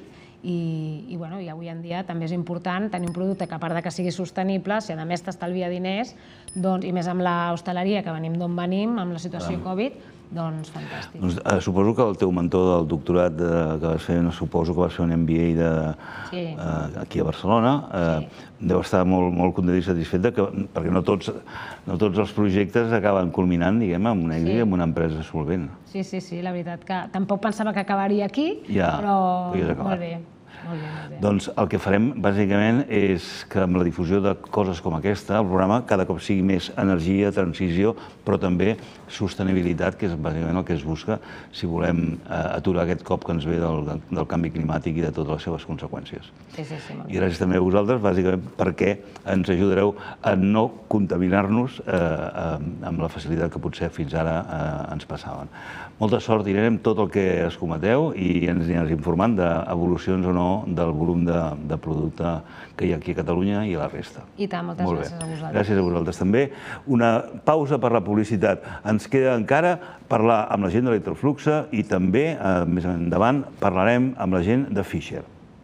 S7: i avui en dia també és important tenir un producte que a part que sigui sostenible, si a més t'estalvia diners i més amb l'hostaleria que venim d'on venim, amb la situació Covid, doncs fantàstic.
S1: Suposo que el teu mentor del doctorat que vas fer, suposo que vas fer un M B A aquí a Barcelona, deu estar molt content i satisfet perquè no tots els projectes acaben culminant, diguem, amb un èxit, amb una empresa solvent.
S7: Sí, sí, sí, la veritat que tampoc pensava que acabaria aquí, però molt bé.
S1: Doncs el que farem, bàsicament, és que amb la difusió de coses com aquesta, el programa cada cop sigui més energia, transició, però també sostenibilitat, que és bàsicament el que es busca si volem aturar aquest cop que ens ve del canvi climàtic i de totes les seves conseqüències. I gràcies també a vosaltres, bàsicament, perquè ens ajudareu a no contaminar-nos amb la facilitat que potser fins ara ens passaven. Molta sort, Irene, amb tot el que es cometeu i ens aniràs informant d'evolucions o no del volum de producte que hi ha aquí a Catalunya i a la resta.
S7: I tant, moltes gràcies a vosaltres.
S1: Gràcies a vosaltres també. Una pausa per la publicitat. Ens queda encara parlar amb la gent d'Electroflux i també, més endavant, parlarem amb la gent de Fisher.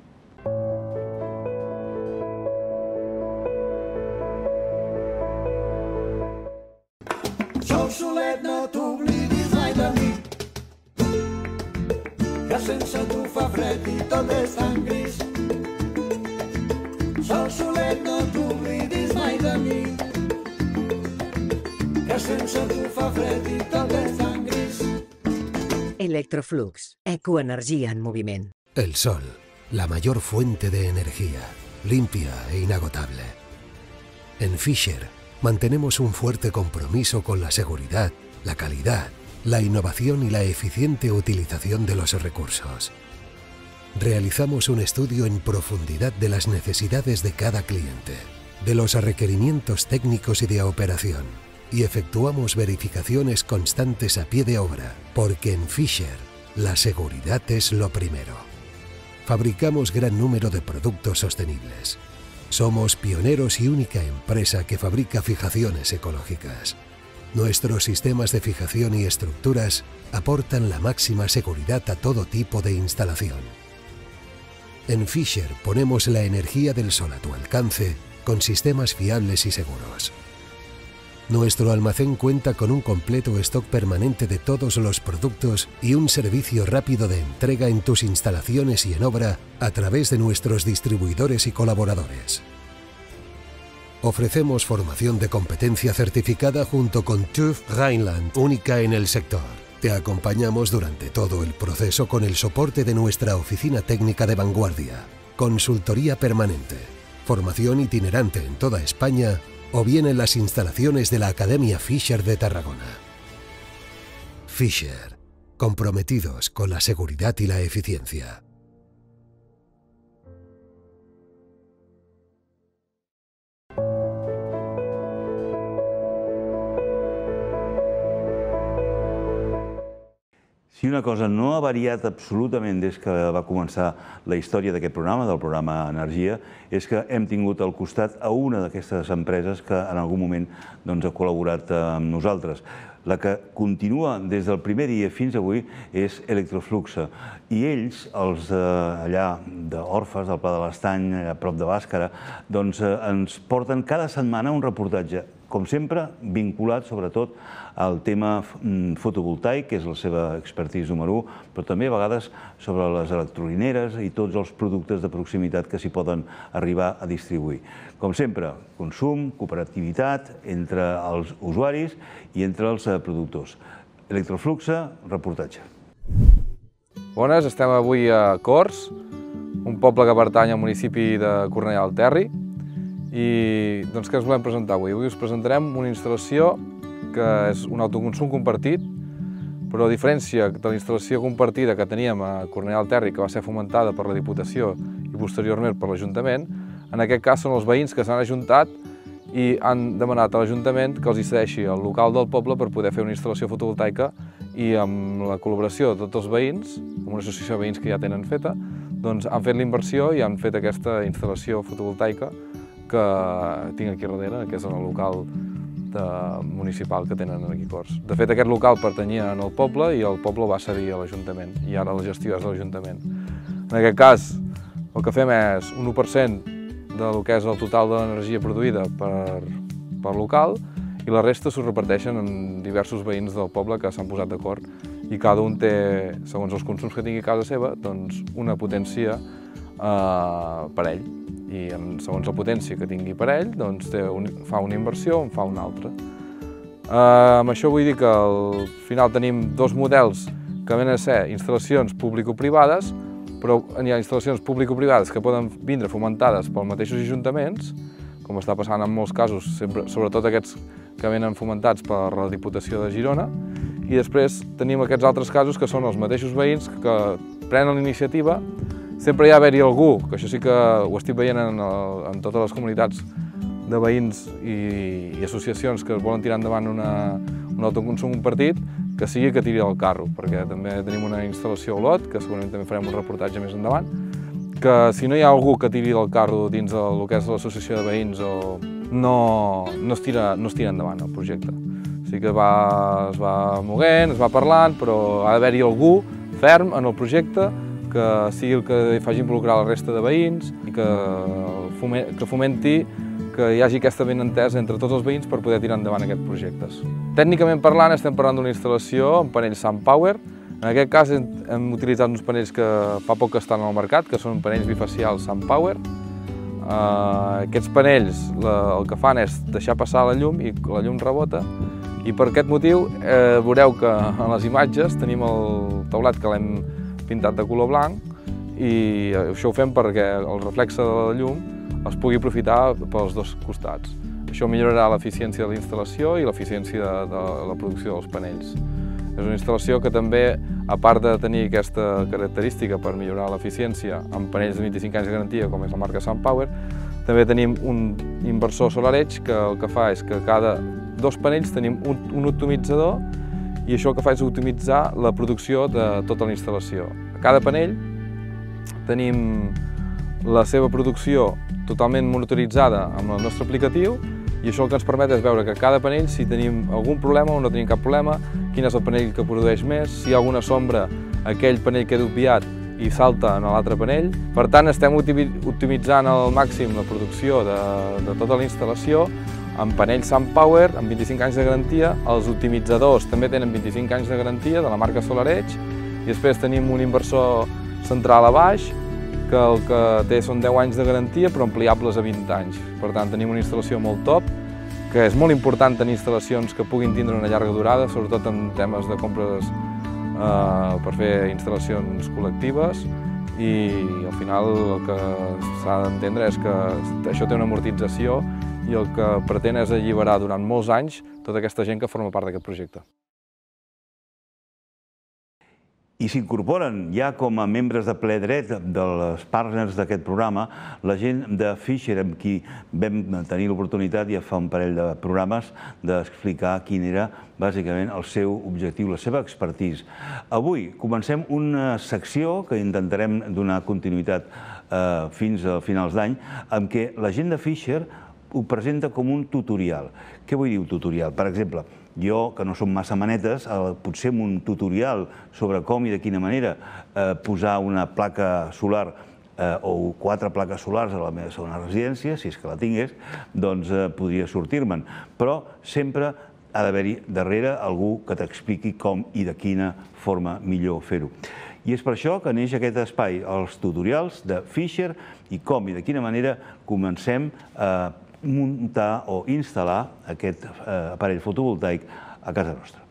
S4: Sol solet, no t'oblidis mai de mi, que sense tu fa fred i tot és tan gris. Sol solet, no t'oblidis mai de mi, que sense tu fa fred i tot és tan gris.
S5: Electroflux, ecoenergia en moviment.
S6: El sol, la mayor fuente de energía, limpia e inagotable. En Fisher mantenemos un fuerte compromiso con la seguridad, la calidad, la innovación y la eficiente utilización de los recursos. Realizamos un estudio en profundidad de las necesidades de cada cliente, de los requerimientos técnicos y de operación, y efectuamos verificaciones constantes a pie de obra, porque en Fisher la seguridad es lo primero. Fabricamos gran número de productos sostenibles. Somos pioneros y única empresa que fabrica fijaciones ecológicas. Nuestros sistemas de fijación y estructuras aportan la máxima seguridad a todo tipo de instalación. En Fisher ponemos la energía del sol a tu alcance con sistemas fiables y seguros. Nuestro almacén cuenta con un completo stock permanente de todos los productos y un servicio rápido de entrega en tus instalaciones y en obra a través de nuestros distribuidores y colaboradores. Ofrecemos formación de competencia certificada junto con TÜV Rheinland, única en el sector. Te acompañamos durante todo el proceso con el soporte de nuestra oficina técnica de vanguardia, consultoría permanente, formación itinerante en toda España o bien en las instalaciones de la Academia Fisher de Tarragona. Fisher, comprometidos con la seguridad y la eficiencia.
S1: Si una cosa no ha variat absolutament des que va començar la història d'aquest programa, del programa Energia, és que hem tingut al costat a una d'aquestes empreses que en algun moment ha col·laborat amb nosaltres. La que continua des del primer dia fins avui és Electroflux. I ells, els allà d'Orfes, del Pla de l'Estany, a prop de Bàscara, doncs ens porten cada setmana un reportatge com sempre, vinculat sobretot al tema fotovoltaic, que és la seva expertise número u, però també a vegades sobre les electrolineres i tots els productes de proximitat que s'hi poden arribar a distribuir. Com sempre, consum, cooperativitat entre els usuaris i entre els productors. Electrofluxa, reportatge.
S8: Bones, estem avui a Corts, un poble que pertany al municipi de Cornellà del Terri. I doncs què us volem presentar avui? Avui us presentarem una instal·lació que és un autoconsum compartit, però a diferència de la instal·lació compartida que teníem a Cornellà del Terri, que va ser fomentada per la Diputació i posteriorment per l'Ajuntament, en aquest cas són els veïns que s'han ajuntat i han demanat a l'Ajuntament que els hi cedeixi el local del poble per poder fer una instal·lació fotovoltaica i amb la col·laboració de tots els veïns, amb una associació de veïns que ja tenen feta, doncs han fet la inversió i han fet aquesta instal·lació fotovoltaica que tinc aquí darrere, que és en el local municipal que tenen aquí a Corts. De fet, aquest local pertanyia al poble i el poble el va cedir a l'Ajuntament i ara la gestió és de l'Ajuntament. En aquest cas, el que fem és un u per cent del que és el total de l'energia produïda per local i la resta s'ho reparteixen en diversos veïns del poble que s'han posat d'acord i cada un té, segons els consums que tingui a casa seva, doncs una potència per ell. I segons la potència que tingui per ell, doncs fa una inversió o en fa una altra. Amb això vull dir que al final tenim dos models que venen a ser instal·lacions público-privades, però hi ha instal·lacions público-privades que poden vindre fomentades pels mateixos ajuntaments, com està passant en molts casos, sobretot aquests que venen fomentats per la Diputació de Girona, i després tenim aquests altres casos que són els mateixos veïns que prenen la iniciativa. Sempre hi ha d'haver-hi algú, que això sí que ho estic veient en totes les comunitats de veïns i associacions que volen tirar endavant un autoconsum compartit, que sigui que tiri el carro, perquè també tenim una instal·lació a Olot, que segurament també farem un reportatge més endavant, que si no hi ha algú que tiri el carro dins del que és l'associació de veïns, no es tira endavant el projecte. O sigui que es va moguent, es va parlant, però ha d'haver-hi algú ferm en el projecte que sigui el que faci involucrar la resta de veïns i que fomenti que hi hagi aquesta benentesa entre tots els veïns per poder tirar endavant aquests projectes. Tècnicament parlant, estem parlant d'una instal·lació amb panells SunPower. En aquest cas hem utilitzat uns panells que fa poc que estan al mercat, que són panells bifacials SunPower. Aquests panells el que fan és deixar passar la llum i la llum rebota. I per aquest motiu veureu que en les imatges tenim el teulat que l'hem pintat de color blanc i això ho fem perquè el reflexe de la llum es pugui aprofitar pels dos costats. Això millorarà l'eficiència de la instal·lació i l'eficiència de la producció dels panells. És una instal·lació que també, a part de tenir aquesta característica per millorar l'eficiència amb panells de vint-i-cinc anys de garantia, com és la marca SunPower, també tenim un inversor SolarEdge que el que fa és que cada dos panells tenim un optimitzador i això el que fa és optimitzar la producció de tota la instal·lació. A cada panell tenim la seva producció totalment monitoritzada amb el nostre aplicatiu i això el que ens permet és veure que cada panell, si tenim algun problema o no tenim cap problema, quin és el panell que produeix més, si hi ha alguna sombra, aquell panell queda obviat i salta en l'altre panell. Per tant, estem optimitzant al màxim la producció de tota la instal·lació amb panells SunPower, amb vint-i-cinc anys de garantia. Els optimitzadors també tenen vint-i-cinc anys de garantia, de la marca SolarEdge, i després tenim un inversor central a baix, que el que té són deu anys de garantia, però ampliables a vint anys. Per tant, tenim una instal·lació molt top, que és molt important tenir instal·lacions que puguin tindre una llarga durada, sobretot en temes de compres per fer instal·lacions col·lectives, i al final el que s'ha d'entendre és que això té una amortització i el que pretén és alliberar durant molts anys tota aquesta gent que forma part d'aquest projecte.
S1: I s'incorporen ja com a membres de ple dret dels partners d'aquest programa la gent de Fisher, amb qui vam tenir l'oportunitat ja fa un parell de programes d'explicar quin era bàsicament el seu objectiu, la seva expertise. Avui comencem una secció que intentarem donar continuïtat fins a finals d'any, amb què la gent de Fisher ho presenta com un tutorial. Què vull dir un tutorial? Per exemple, jo, que no som massa manetes, potser amb un tutorial sobre com i de quina manera posar una placa solar eh, o quatre plaques solars a la meva segona residència, si és que la tingués, doncs eh, podria sortir-me'n. Però sempre ha d'haver-hi darrere algú que t'expliqui com i de quina forma millor fer-ho. I és per això que neix aquest espai, els tutorials de Fisher i com i de quina manera comencem a muntar o instal·lar aquest eh, aparell fotovoltaic a casa nostra.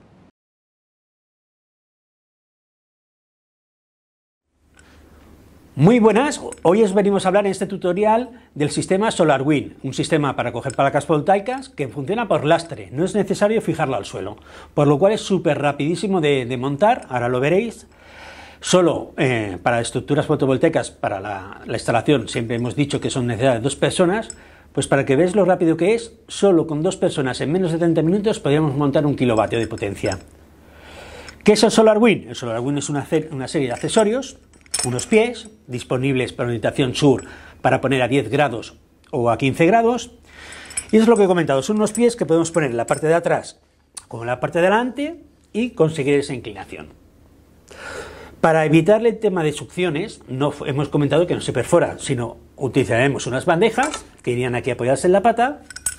S9: Muy buenas, hoy os venimos a hablar en este tutorial del sistema SolarWind, un sistema para coger placas fotovoltaicas que funciona por lastre, no es necesario fijarlo al suelo, por lo cual es súper rapidísimo de, de montar, ahora lo veréis. Solo eh, para estructuras fotovoltaicas, para la, la instalación, siempre hemos dicho que son necesarias dos personas, pues para que veáis lo rápido que es, solo con dos personas en menos de treinta minutos podríamos montar un kilovatio de potencia. ¿Qué es el SolarWind? El SolarWind es una, una serie de accesorios, unos pies disponibles para orientación sur para poner a diez grados o a quince grados, y eso es lo que he comentado, son unos pies que podemos poner en la parte de atrás como en la parte de delante y conseguir esa inclinación. Para evitarle el tema de succiones, no hemos comentado que no se perfora, sino utilizaremos unas bandejas que irían aquí a apoyarse en la pata,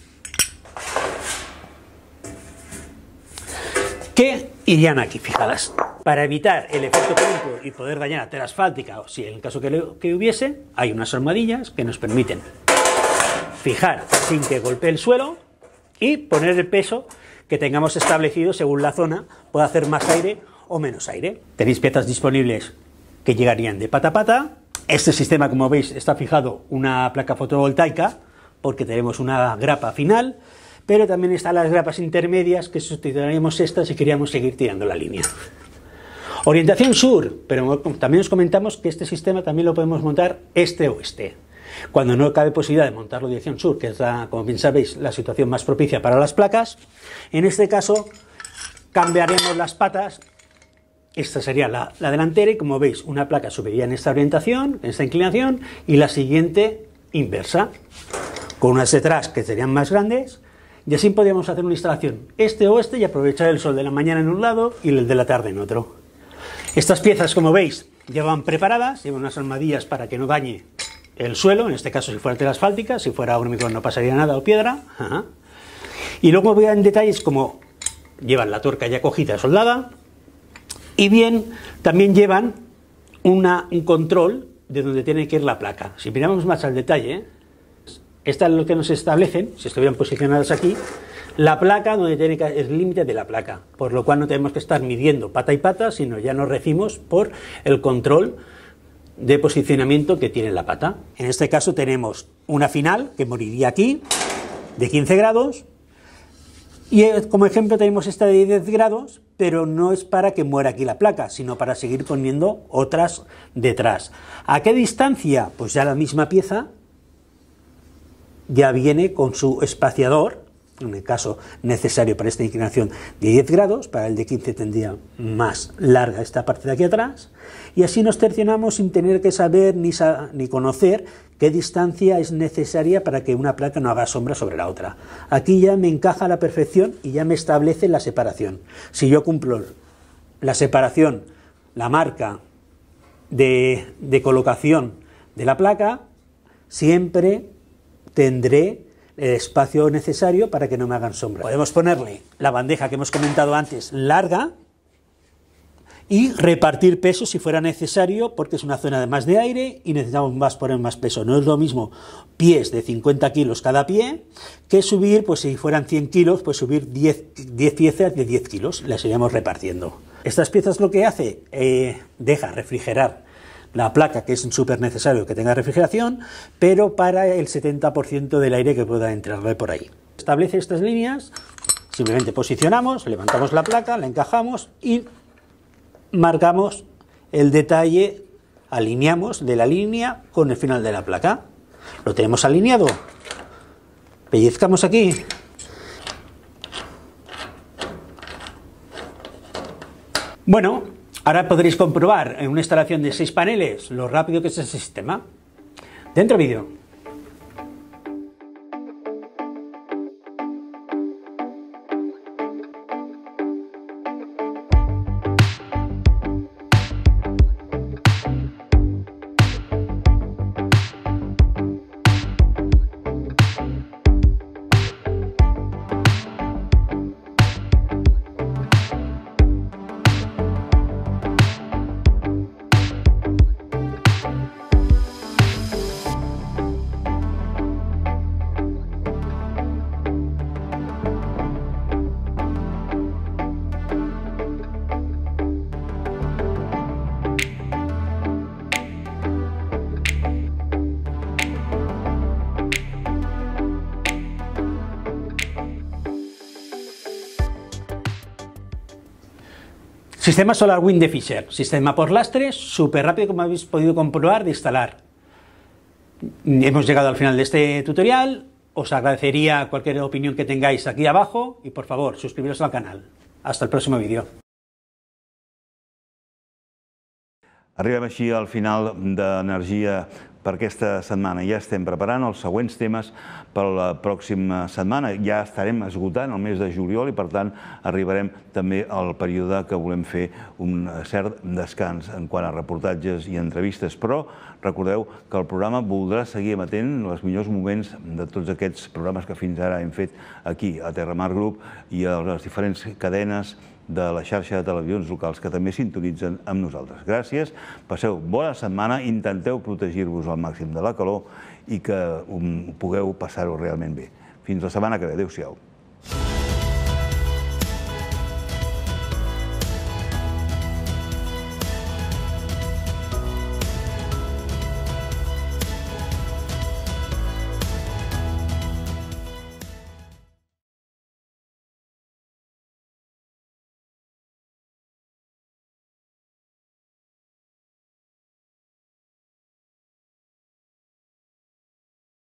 S9: que irían aquí fijadas. Para evitar el efecto película y poder dañar la tela asfáltica, o si en el caso que, le, que hubiese, hay unas almohadillas que nos permiten fijar sin que golpee el suelo y poner el peso que tengamos establecido según la zona, puede hacer más aire o menos aire. Tenéis piezas disponibles que llegarían de pata a pata. Este sistema, como veis, está fijado una placa fotovoltaica porque tenemos una grapa final, pero también están las grapas intermedias que sustituiríamos estas si queríamos seguir tirando la línea. Orientación sur, pero también os comentamos que este sistema también lo podemos montar este-oeste. Cuando no cabe posibilidad de montarlo dirección sur, que es, la, como bien sabéis, la situación más propicia para las placas, en este caso cambiaremos las patas. Esta sería la, la delantera y, como veis, una placa subiría en esta orientación, en esta inclinación, y la siguiente inversa, con unas detrás que serían más grandes, y así podríamos hacer una instalación este-oeste y aprovechar el sol de la mañana en un lado y el de la tarde en otro. Estas piezas, como veis, ya van preparadas, llevan unas almohadillas para que no dañe el suelo, en este caso si fuera tela asfáltica, si fuera hormigón no pasaría nada o piedra. Ajá. Y luego voy a en detalles como llevan la tuerca ya cogida, soldada, y bien, también llevan una, un control de donde tiene que ir la placa. Si miramos más al detalle, esta es lo que nos establecen, si estuvieran posicionadas aquí, la placa donde tiene que el límite de la placa, por lo cual no tenemos que estar midiendo pata y pata, sino ya nos regimos por el control de posicionamiento que tiene la pata. En este caso tenemos una final que moriría aquí, de quince grados, y como ejemplo tenemos esta de diez grados, pero no es para que muera aquí la placa, sino para seguir poniendo otras detrás. ¿A qué distancia? Pues ya la misma pieza ya viene con su espaciador, en el caso necesario para esta inclinación de diez grados, para el de quince tendría más larga esta parte de aquí atrás, y así nos tercionamos sin tener que saber ni, sa ni conocer qué distancia es necesaria para que una placa no haga sombra sobre la otra. Aquí ya me encaja a la perfección y ya me establece la separación. Si yo cumplo la separación, la marca de, de colocación de la placa, siempre tendré el espacio necesario para que no me hagan sombra. Podemos ponerle la bandeja que hemos comentado antes larga y repartir peso si fuera necesario, porque es una zona de más de aire y necesitamos más poner más peso. No es lo mismo pies de cincuenta kilos cada pie que subir, pues si fueran cien kilos, pues subir diez, diez piezas de diez kilos, las iríamos repartiendo. Estas piezas lo que hace, eh, deja refrigerar la placa, que es súper necesario que tenga refrigeración, pero para el setenta por ciento del aire que pueda entrarle por ahí. Establece estas líneas, simplemente posicionamos, levantamos la placa, la encajamos y marcamos el detalle, alineamos de la línea con el final de la placa. Lo tenemos alineado, pellizcamos aquí, bueno, ahora podréis comprobar en una instalación de seis paneles lo rápido que es ese sistema. Dentro vídeo. Sistema Solar Wind de Fisher, sistema por lastres, súper rápido como habéis podido comprobar de instalar. Hemos llegado al final de este tutorial, os agradecería cualquier opinión que tengáis aquí abajo y por favor suscribiros al canal. Hasta el próximo vídeo.
S1: Arribem així al final d'Energia per aquesta setmana. Ja estem preparant els següents temes per la pròxima setmana. Ja estarem esgotant el mes de juliol i, per tant, arribarem també al període que volem fer un cert descans en quant a reportatges i entrevistes. Però recordeu que el programa voldrà seguir emetent els millors moments de tots aquests programes que fins ara hem fet aquí, a Terramar Group, i a les diferents cadenes de la xarxa de televisions locals que també sintonitzen amb nosaltres. Gràcies, passeu bona setmana, intenteu protegir-vos al màxim de la calor i que pugueu passar-ho realment bé. Fins la setmana que ve. Adéu-siau.